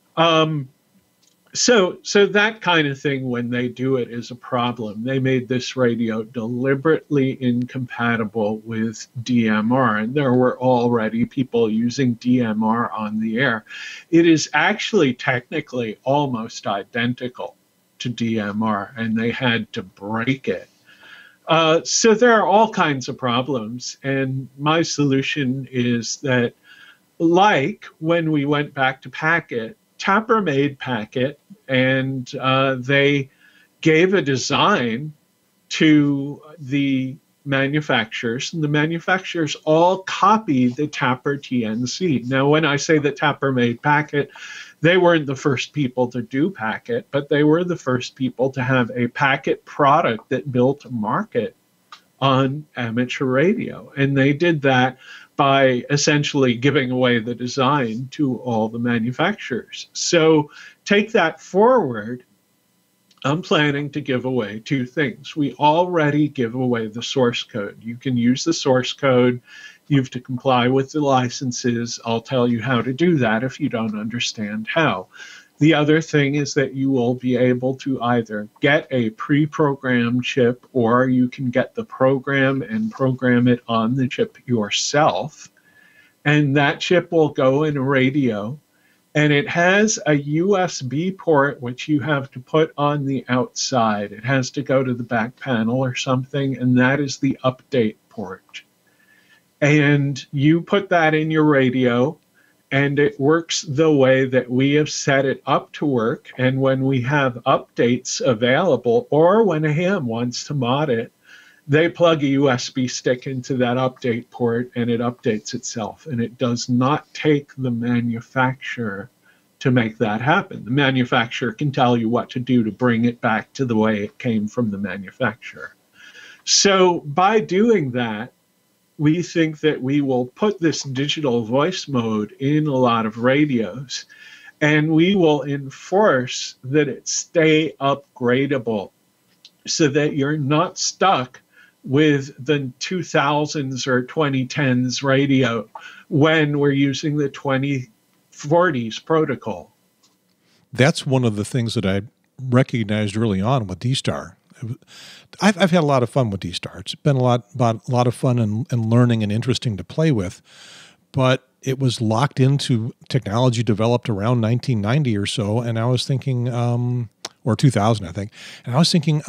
So that kind of thing, when they do it, is a problem. They made this radio deliberately incompatible with DMR, and there were already people using DMR on the air. It is actually technically almost identical to DMR, and they had to break it. So there are all kinds of problems, and my solution is that, like when we went back to Packet, Tapper made Packet, and they gave a design to the manufacturers, and the manufacturers all copied the Tapper TNC. Now, when I say that Tapper made Packet, they weren't the first people to do Packet, but they were the first people to have a Packet product that built a market on amateur radio. And they did that by essentially giving away the design to all the manufacturers. So take that forward. I'm planning to give away two things. We already give away the source code. You can use the source code. You have to comply with the licenses. I'll tell you how to do that if you don't understand how. The other thing is that you will be able to either get a pre-programmed chip, or you can get the program and program it on the chip yourself. and that chip will go in a radio, and it has a USB port which you have to put on the outside. It has to go to the back panel or something, and that is the update port. And you put that in your radio, and it works the way that we have set it up to work. And when we have updates available, or when a ham wants to mod it, they plug a USB stick into that update port, and it updates itself. And it does not take the manufacturer to make that happen. The manufacturer can tell you what to do to bring it back to the way it came from the manufacturer. So by doing that, we think that we will put this digital voice mode in a lot of radios, and we will enforce that it stay upgradable so that you're not stuck with the 2000s or 2010s radio when we're using the 2040s protocol. That's one of the things that I recognized early on with D-Star. I've had a lot of fun with D-Star. It's been a lot of fun and learning and interesting to play with, but it was locked into technology developed around 1990 or so, and I was thinking, or 2000, I think, and I was thinking,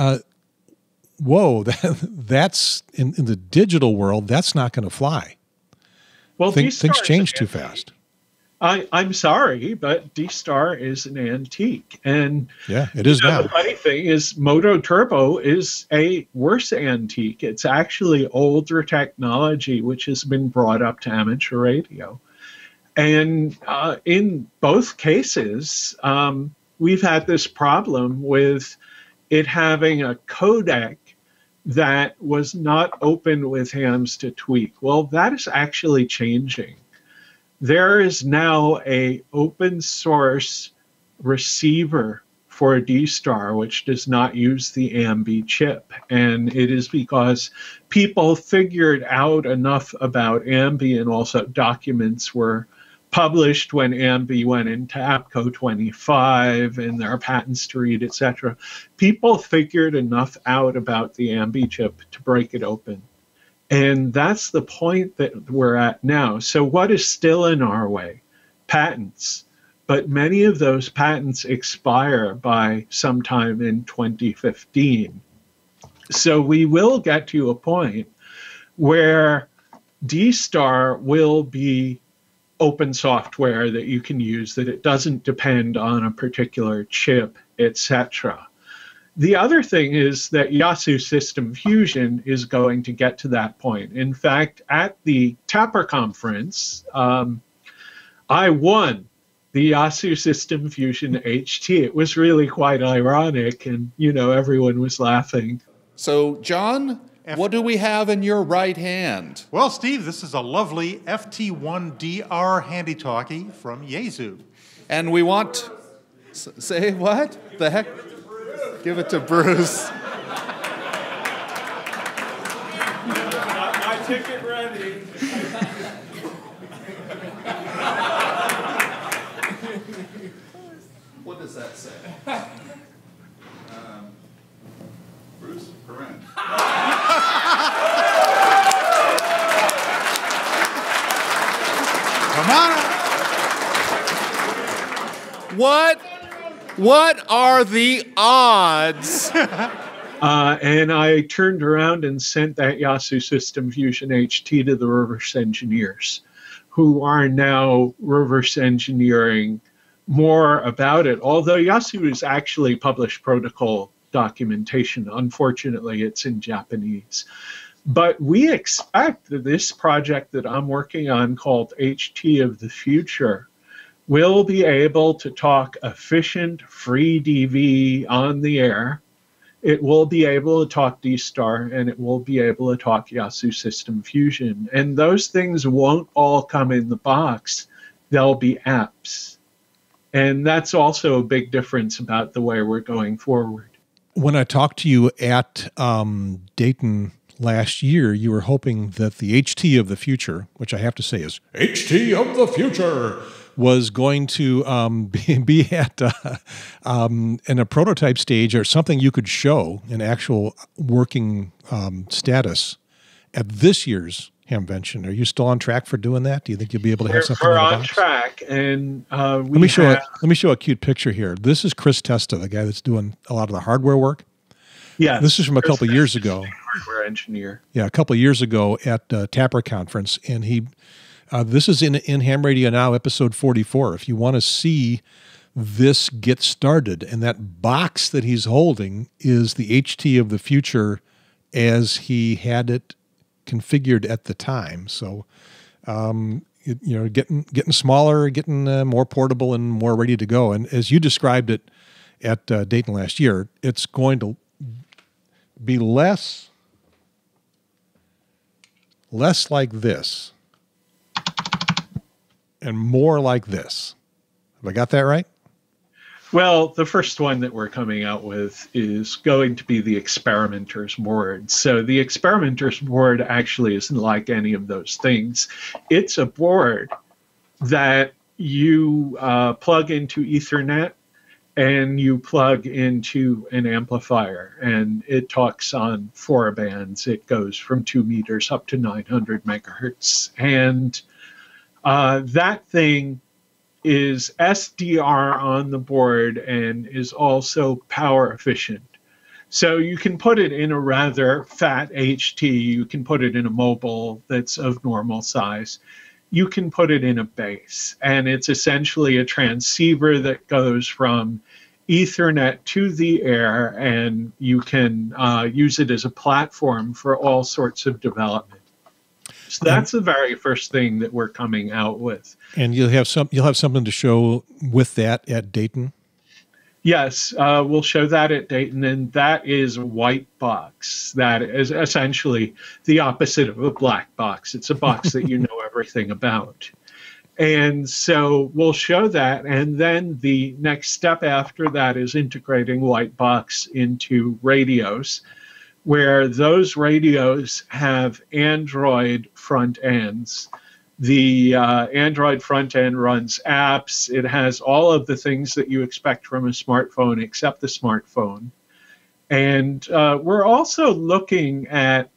whoa, that's in the digital world, that's not going to fly. Well, things change too fast. I'm sorry, but D-Star is an antique. And yeah, it is now. The funny thing is Moto Turbo is a worse antique. It's actually older technology, which has been brought up to amateur radio. And in both cases, we've had this problem with it having a codec that was not open with hams to tweak. Well, that is actually changing. There is now a open source receiver for D-Star, which does not use the AMB chip. And it is because people figured out enough about AMB, and also documents were published when AMB went into APCO 25 and there are patents to read, etc. People figured enough out about the AMB chip to break it open. And that's the point that we're at now. So what is still in our way? Patents. But many of those patents expire by sometime in 2015. So we will get to a point where D-Star will be open software that you can use, that it doesn't depend on a particular chip, etc. The other thing is that Yasu System Fusion is going to get to that point. In fact, at the Tapper conference, I won the Yasu System Fusion HT. It was really quite ironic, and, you know, everyone was laughing. So, John, what do we have in your right hand? Well, Steve, this is a lovely FT1DR handy-talkie from Yaesu. And we want... Say what? The heck? Give it to Bruce. Got my ticket ready. What does that say? Bruce Perens. Come on. What are the odds? And I turned around and sent that Yasu System Fusion HT to the reverse engineers, who are now reverse engineering more about it. Although Yasu has actually published protocol documentation. Unfortunately, it's in Japanese. But we expect that this project that I'm working on, called HT of the Future, will be able to talk efficient FreeDV on the air. It will be able to talk D-Star, and it will be able to talk Yasu System Fusion. And those things won't all come in the box. They'll be apps. And that's also a big difference about the way we're going forward. When I talked to you at Dayton last year, you were hoping that the HT of the future, which I have to say is HT of the future, was going to be at in a prototype stage, or something you could show an actual working status at this year's Hamvention. Are you still on track for doing that? Do you think you'll be able to have something We're in the on box? track, and Let me show a cute picture here. This is Chris Testa, the guy that's doing a lot of the hardware work. Yeah, This is from a couple of years ago. Hardware engineer. Yeah, a couple of years ago at Tapper Conference, and this is in Ham Radio Now, episode 44. If you want to see this get started, and that box that he's holding is the HT of the future as he had it configured at the time. So, getting smaller, getting more portable and more ready to go. And as you described it at Dayton last year, it's going to be less like this and more like this. Have I got that right? Well, the first one that we're coming out with is going to be the Experimenter's board. So the Experimenter's board actually isn't like any of those things. It's a board that you plug into Ethernet and you plug into an amplifier, and it talks on 4 bands. It goes from 2 meters up to 900 megahertz. And that thing is SDR on the board and is also power efficient. So you can put it in a rather fat HT. You can put it in a mobile that's of normal size. You can put it in a base. And it's essentially a transceiver that goes from Ethernet to the air, and you can use it as a platform for all sorts of development. So that's the very first thing that we're coming out with. And you'll have something to show with that at Dayton? Yes, we'll show that at Dayton, and that is a white box. That is essentially the opposite of a black box. It's a box that you know everything about. And so we'll show that, and then the next step after that is integrating white box into radios, where those radios have Android front ends. The Android front end runs apps. It has all of the things that you expect from a smartphone except the smartphone. And we're also looking at,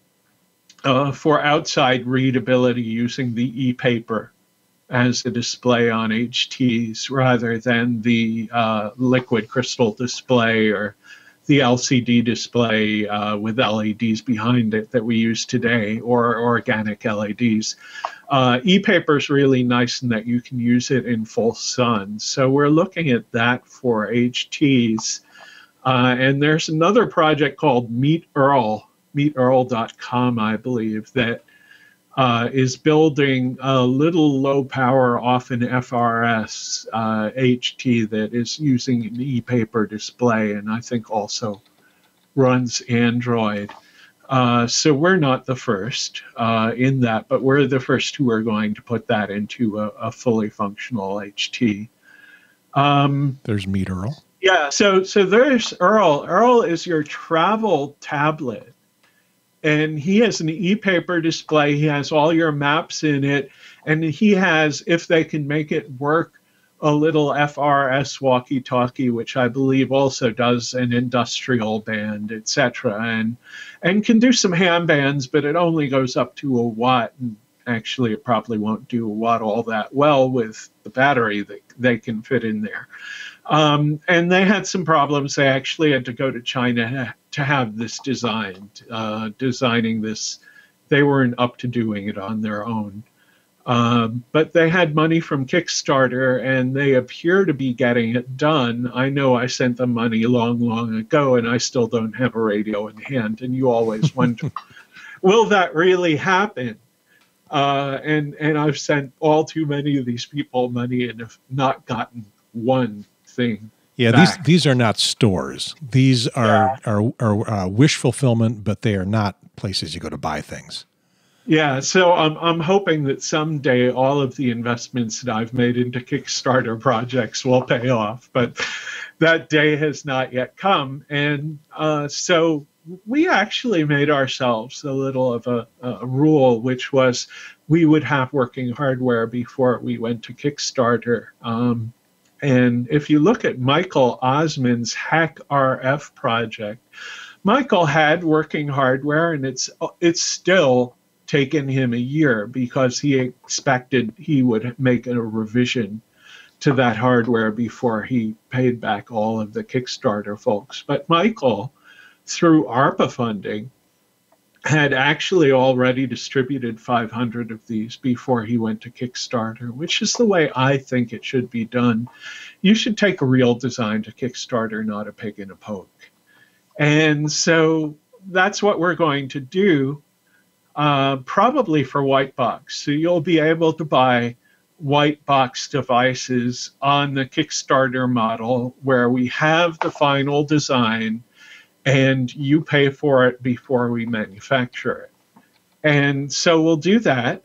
for outside readability, using the e-paper as a display on HTs rather than the liquid crystal display or the LCD display with LEDs behind it that we use today, or organic LEDs. E-paper is really nice in that you can use it in full sun. So we're looking at that for HTs. And there's another project called Meet Earl, meetearl.com, I believe, that is building a little low power, often FRS HT that is using an e-paper display, and I think also runs Android. So we're not the first in that, but we're the first who are going to put that into a fully functional HT. There's Meet Earl. Yeah, so there's Earl. Earl is your travel tablet. And he has an e-paper display. He has all your maps in it. And he has, if they can make it work, a little FRS walkie-talkie, which I believe also does an industrial band, etc., and can do some ham bands, but it only goes up to a watt. And actually, it probably won't do a watt all that well with the battery that they can fit in there. And they had some problems. They actually had to go to China to have this designed. Designing this, they weren't up to doing it on their own. But they had money from Kickstarter, and they appear to be getting it done. I know I sent them money long, long ago, and I still don't have a radio in hand. And you always wonder, will that really happen? And I've sent all too many of these people money and have not gotten one thing. Yeah, back. these are not stores. These are wish fulfillment, but they are not places you go to buy things. Yeah, so I'm hoping that someday all of the investments that I've made into Kickstarter projects will pay off, but that day has not yet come. And so we actually made ourselves a little of a rule, which was we would have working hardware before we went to Kickstarter. And if you look at Michael Osmond's Hack RF project, Michael had working hardware, and it's still taken him a year because he expected he would make a revision to that hardware before he paid back all of the Kickstarter folks. But Michael, through ARPA funding, had actually already distributed 500 of these before he went to Kickstarter, which is the way I think it should be done. You should take a real design to Kickstarter, not a pig in a poke. And so that's what we're going to do, probably for white box. So you'll be able to buy white box devices on the Kickstarter model where we have the final design and you pay for it before we manufacture it. And so we'll do that.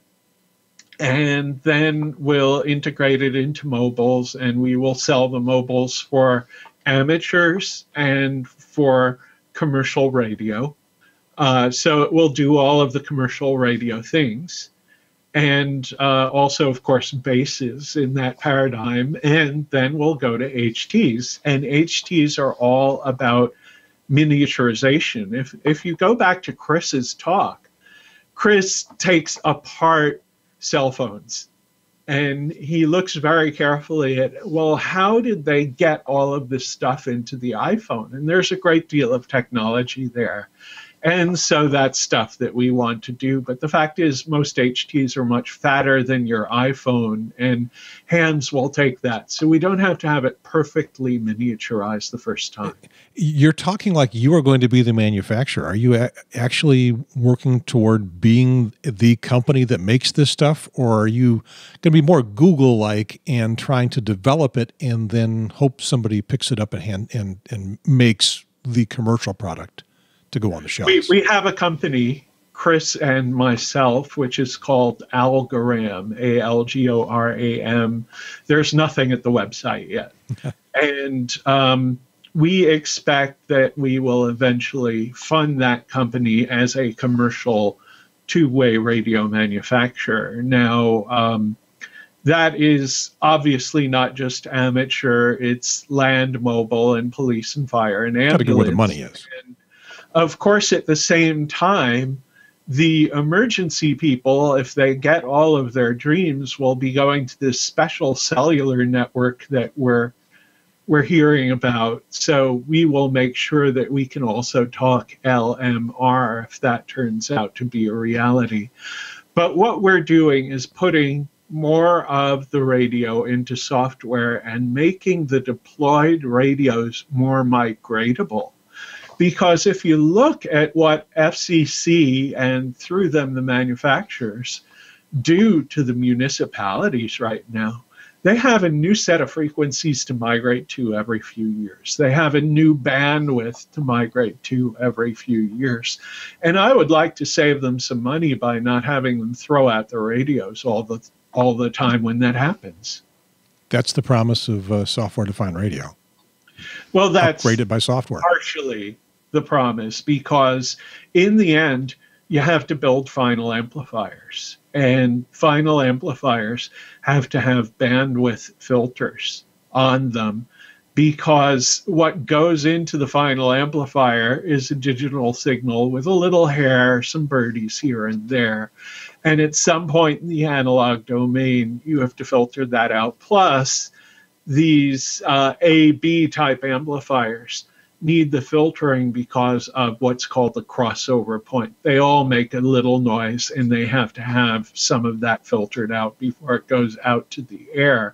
And then we'll integrate it into mobiles, and we will sell the mobiles for amateurs and for commercial radio. So it will do all of the commercial radio things. And also, of course, bases in that paradigm. And then we'll go to HTs. And HTs are all about miniaturization. If you go back to Chris's talk, Chris takes apart cell phones and he looks very carefully at, well, how did they get all of this stuff into the iPhone? And there's a great deal of technology there. And so that's stuff that we want to do. But the fact is, most HTs are much fatter than your iPhone, and hands will take that. So we don't have to have it perfectly miniaturized the first time. You're talking like you are going to be the manufacturer. Are you actually working toward being the company that makes this stuff? Or are you going to be more Google-like and trying to develop it and then hope somebody picks it up and makes the commercial product to go on the shelves? We have a company, Chris and myself, which is called Algoram, ALGORAM. There's nothing at the website yet. And we expect that we will eventually fund that company as a commercial two-way radio manufacturer. Now, that is obviously not just amateur, it's land mobile and police and fire and ambulance. Got to go where the money is. And of course, at the same time, the emergency people, if they get all of their dreams, will be going to this special cellular network that we're hearing about. So we will make sure that we can also talk LMR if that turns out to be a reality. But what we're doing is putting more of the radio into software and making the deployed radios more migratable. Because if you look at what FCC and through them the manufacturers do to the municipalities right now, they have a new set of frequencies to migrate to every few years. They have a new bandwidth to migrate to every few years. And I would like to save them some money by not having them throw out the radios all the time when that happens. That's the promise of software-defined radio. Well, that's upgraded by software. Partially the promise, because in the end, you have to build final amplifiers. And final amplifiers have to have bandwidth filters on them, because what goes into the final amplifier is a digital signal with a little hair, some birdies here and there. And at some point in the analog domain, you have to filter that out. Plus, these A-B type amplifiers need the filtering because of what's called the crossover point. They all make a little noise, and they have to have some of that filtered out before it goes out to the air.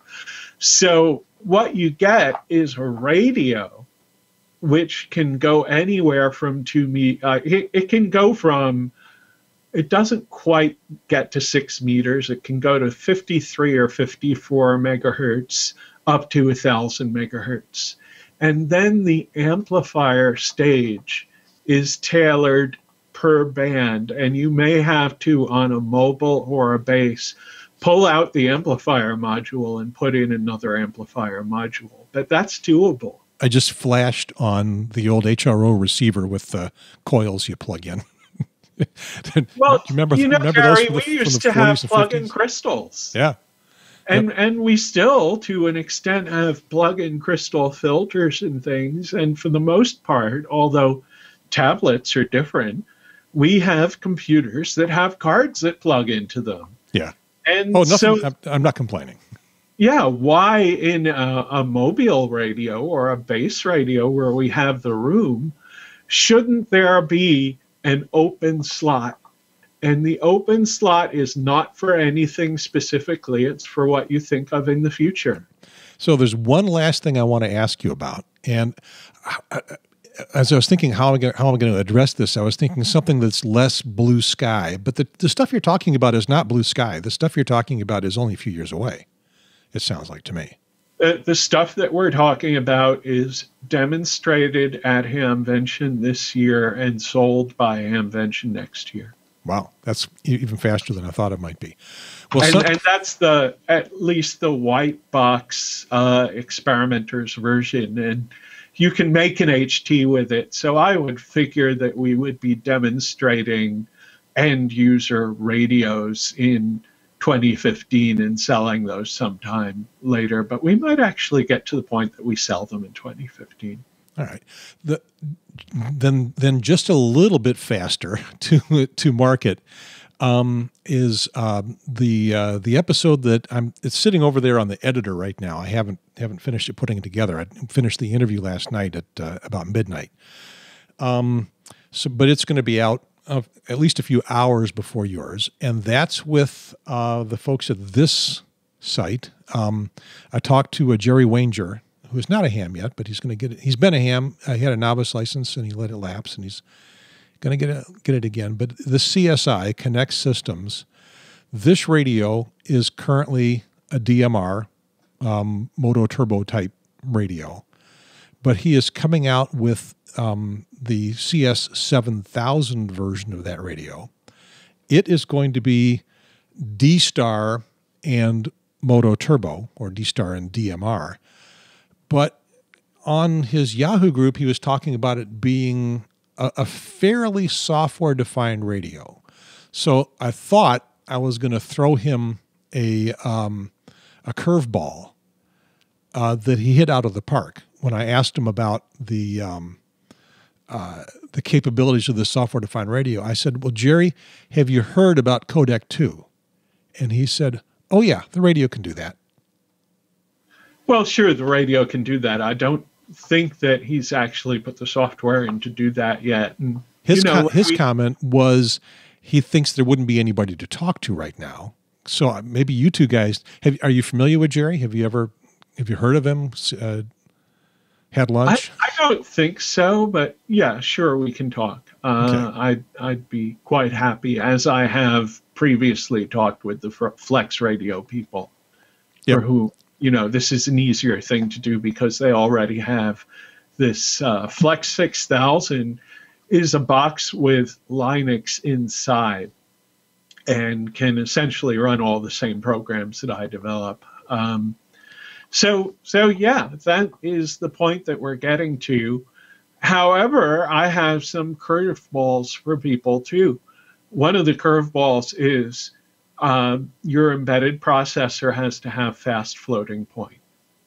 So what you get is a radio which can go anywhere from 2 meters. It can go from, it doesn't quite get to 6 meters. It can go to 53 or 54 megahertz up to 1,000 megahertz. And then the amplifier stage is tailored per band. And you may have to, on a mobile or a base, pull out the amplifier module and put in another amplifier module. But that's doable. I just flashed on the old HRO receiver with the coils you plug in. Well, remember Gary, those we used to have plug-in crystals. Yeah. And we still, to an extent, have plug-in crystal filters and things. And for the most part, although tablets are different, we have computers that have cards that plug into them. Yeah. And nothing. so, I'm not complaining. yeah, why in a mobile radio or a base radio where we have the room, shouldn't there be an open slot? And the open slot is not for anything specifically. It's for what you think of in the future. So there's one last thing I want to ask you about. And as I was thinking how am I going to address this, I was thinking something that's less blue sky. But the stuff you're talking about is not blue sky. The stuff you're talking about is only a few years away, it sounds like to me. The stuff that we're talking about is demonstrated at HamVention this year and sold by HamVention next year. Wow, that's even faster than I thought it might be. Well, and that's at least the white box experimenter's version, and you can make an HT with it. So I would figure that we would be demonstrating end user radios in 2015 and selling those sometime later. But we might actually get to the point that we sell them in 2015. All right. Then just a little bit faster to market is the episode that it's sitting over there on the editor right now. I haven't finished putting it together. I finished the interview last night at about midnight. But it's going to be out at least a few hours before yours, and that's with the folks at this site. I talked to Jerry Wanger, who's not a ham yet, but he's going to get it. He's been a ham. He had a novice license and he let it lapse, and he's going to get it again. But the CSI Connect Systems, this radio is currently a DMR, Moto Turbo type radio, but he is coming out with the CS7000 version of that radio. It is going to be D-Star and Moto Turbo, or D-Star and DMR. But on his Yahoo group, he was talking about it being a fairly software-defined radio. So I thought I was going to throw him a curveball that he hit out of the park when I asked him about the capabilities of the software-defined radio. I said, "Well, Jerry, have you heard about Codec 2?" And he said, "Oh yeah, the radio can do that." Well, sure, the radio can do that. I don't think that he's actually put the software in to do that yet. And, his comment was he thinks there wouldn't be anybody to talk to right now. So maybe you two guys, are you familiar with Jerry? Have you heard of him? Had lunch? I don't think so, but yeah, sure, we can talk. Okay. I'd be quite happy, as I have previously talked with the Flex Radio people, Yep. for who, this is an easier thing to do because they already have this Flex 6000 is a box with Linux inside and can essentially run all the same programs that I develop. So yeah, that is the point that we're getting to. However, I have some curveballs for people too. One of the curveballs is your embedded processor has to have fast floating point.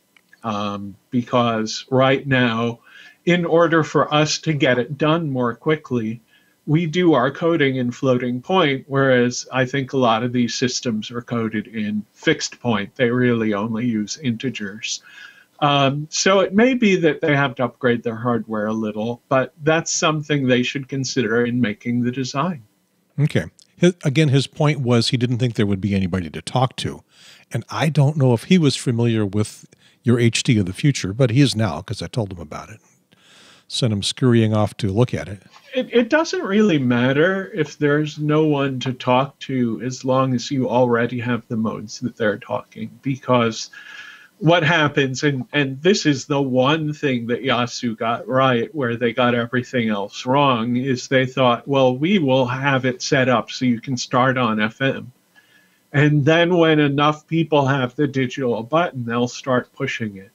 Because right now, in order for us to get it done more quickly, we do our coding in floating point, whereas I think a lot of these systems are coded in fixed point. They really only use integers. So it may be that they have to upgrade their hardware a little, but that's something they should consider in making the design. Okay. His point was he didn't think there would be anybody to talk to. And I don't know if he was familiar with your HT of the future, but he is now because I told him about it. Sent him scurrying off to look at it. It doesn't really matter if there's no one to talk to as long as you already have the modes that they're talking. Because what happens, and this is the one thing that Yasu got right where they got everything else wrong, is they thought, well, we will have it set up so you can start on FM. And then when enough people have the digital button, they'll start pushing it.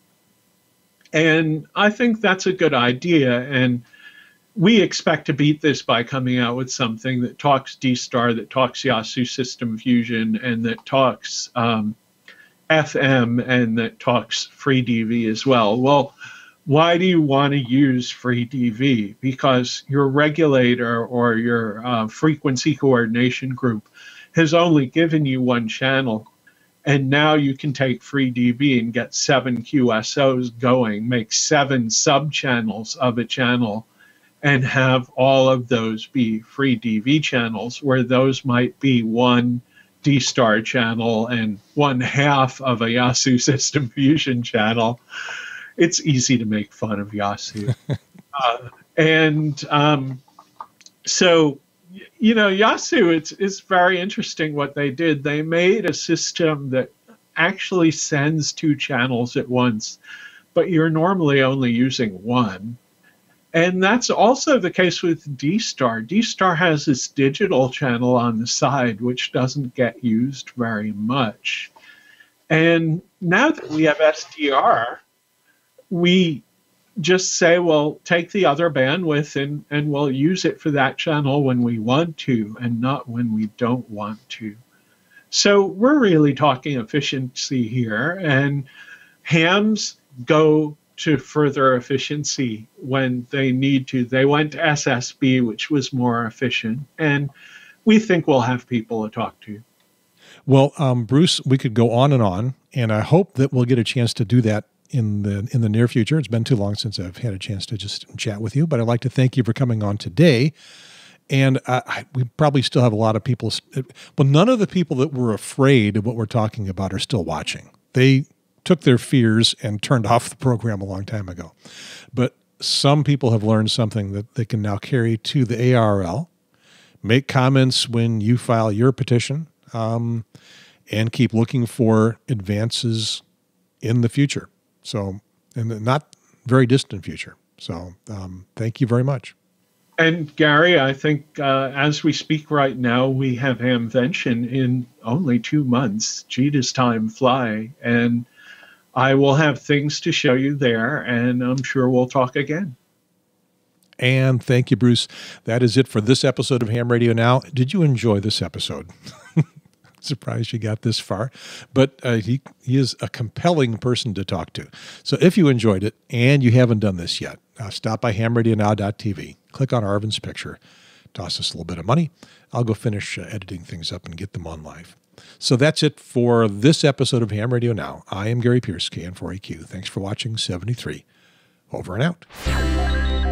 And I think that's a good idea. And we expect to beat this by coming out with something that talks D-Star, that talks Yasu System Fusion, and that talks FM, and that talks FreeDV as well. Well, Why do you want to use FreeDV? Because your regulator or your frequency coordination group has only given you one channel. And now you can take FreeDV and get 7 QSOs going, make 7 sub-channels of a channel, and have all of those be FreeDV channels, where those might be one D-Star channel and 1/2 of a Yasu System Fusion channel. It's easy to make fun of Yasu. So, you know, Yasu, it's very interesting what they did. They made a system that actually sends 2 channels at once, but you're normally only using one. And that's also the case with D-Star. D-Star has this digital channel on the side, which doesn't get used very much. And now that we have SDR, we just say, well, take the other bandwidth and we'll use it for that channel when we want to and not when we don't want to. So we're really talking efficiency here, and hams go to further efficiency when they need to. They went to SSB, which was more efficient, and we think we'll have people to talk to. Well, Bruce, we could go on, and I hope that we'll get a chance to do that in the near future. It's been too long since I've had a chance to just chat with you, but I'd like to thank you for coming on today. And we probably still have a lot of people. Well, none of the people that were afraid of what we're talking about are still watching. They took their fears and turned off the program a long time ago. But some people have learned something that they can now carry to the ARRL, make comments when you file your petition, and keep looking for advances in the future. So, in the not very distant future. So, thank you very much. And Gary, I think as we speak right now, we have Hamvention in only 2 months. Gee, does time fly? And I will have things to show you there, and I'm sure we'll talk again. And thank you, Bruce. That is it for this episode of Ham Radio Now. Did you enjoy this episode? Surprised you got this far, but he is a compelling person to talk to. So if you enjoyed it and you haven't done this yet, stop by HamRadioNow.tv, click on Arvin's picture, toss us a little bit of money. I'll go finish editing things up and get them on live. So that's it for this episode of Ham Radio Now. I am Gary Pierce, KN4AQ. Thanks for watching 73. Over and out.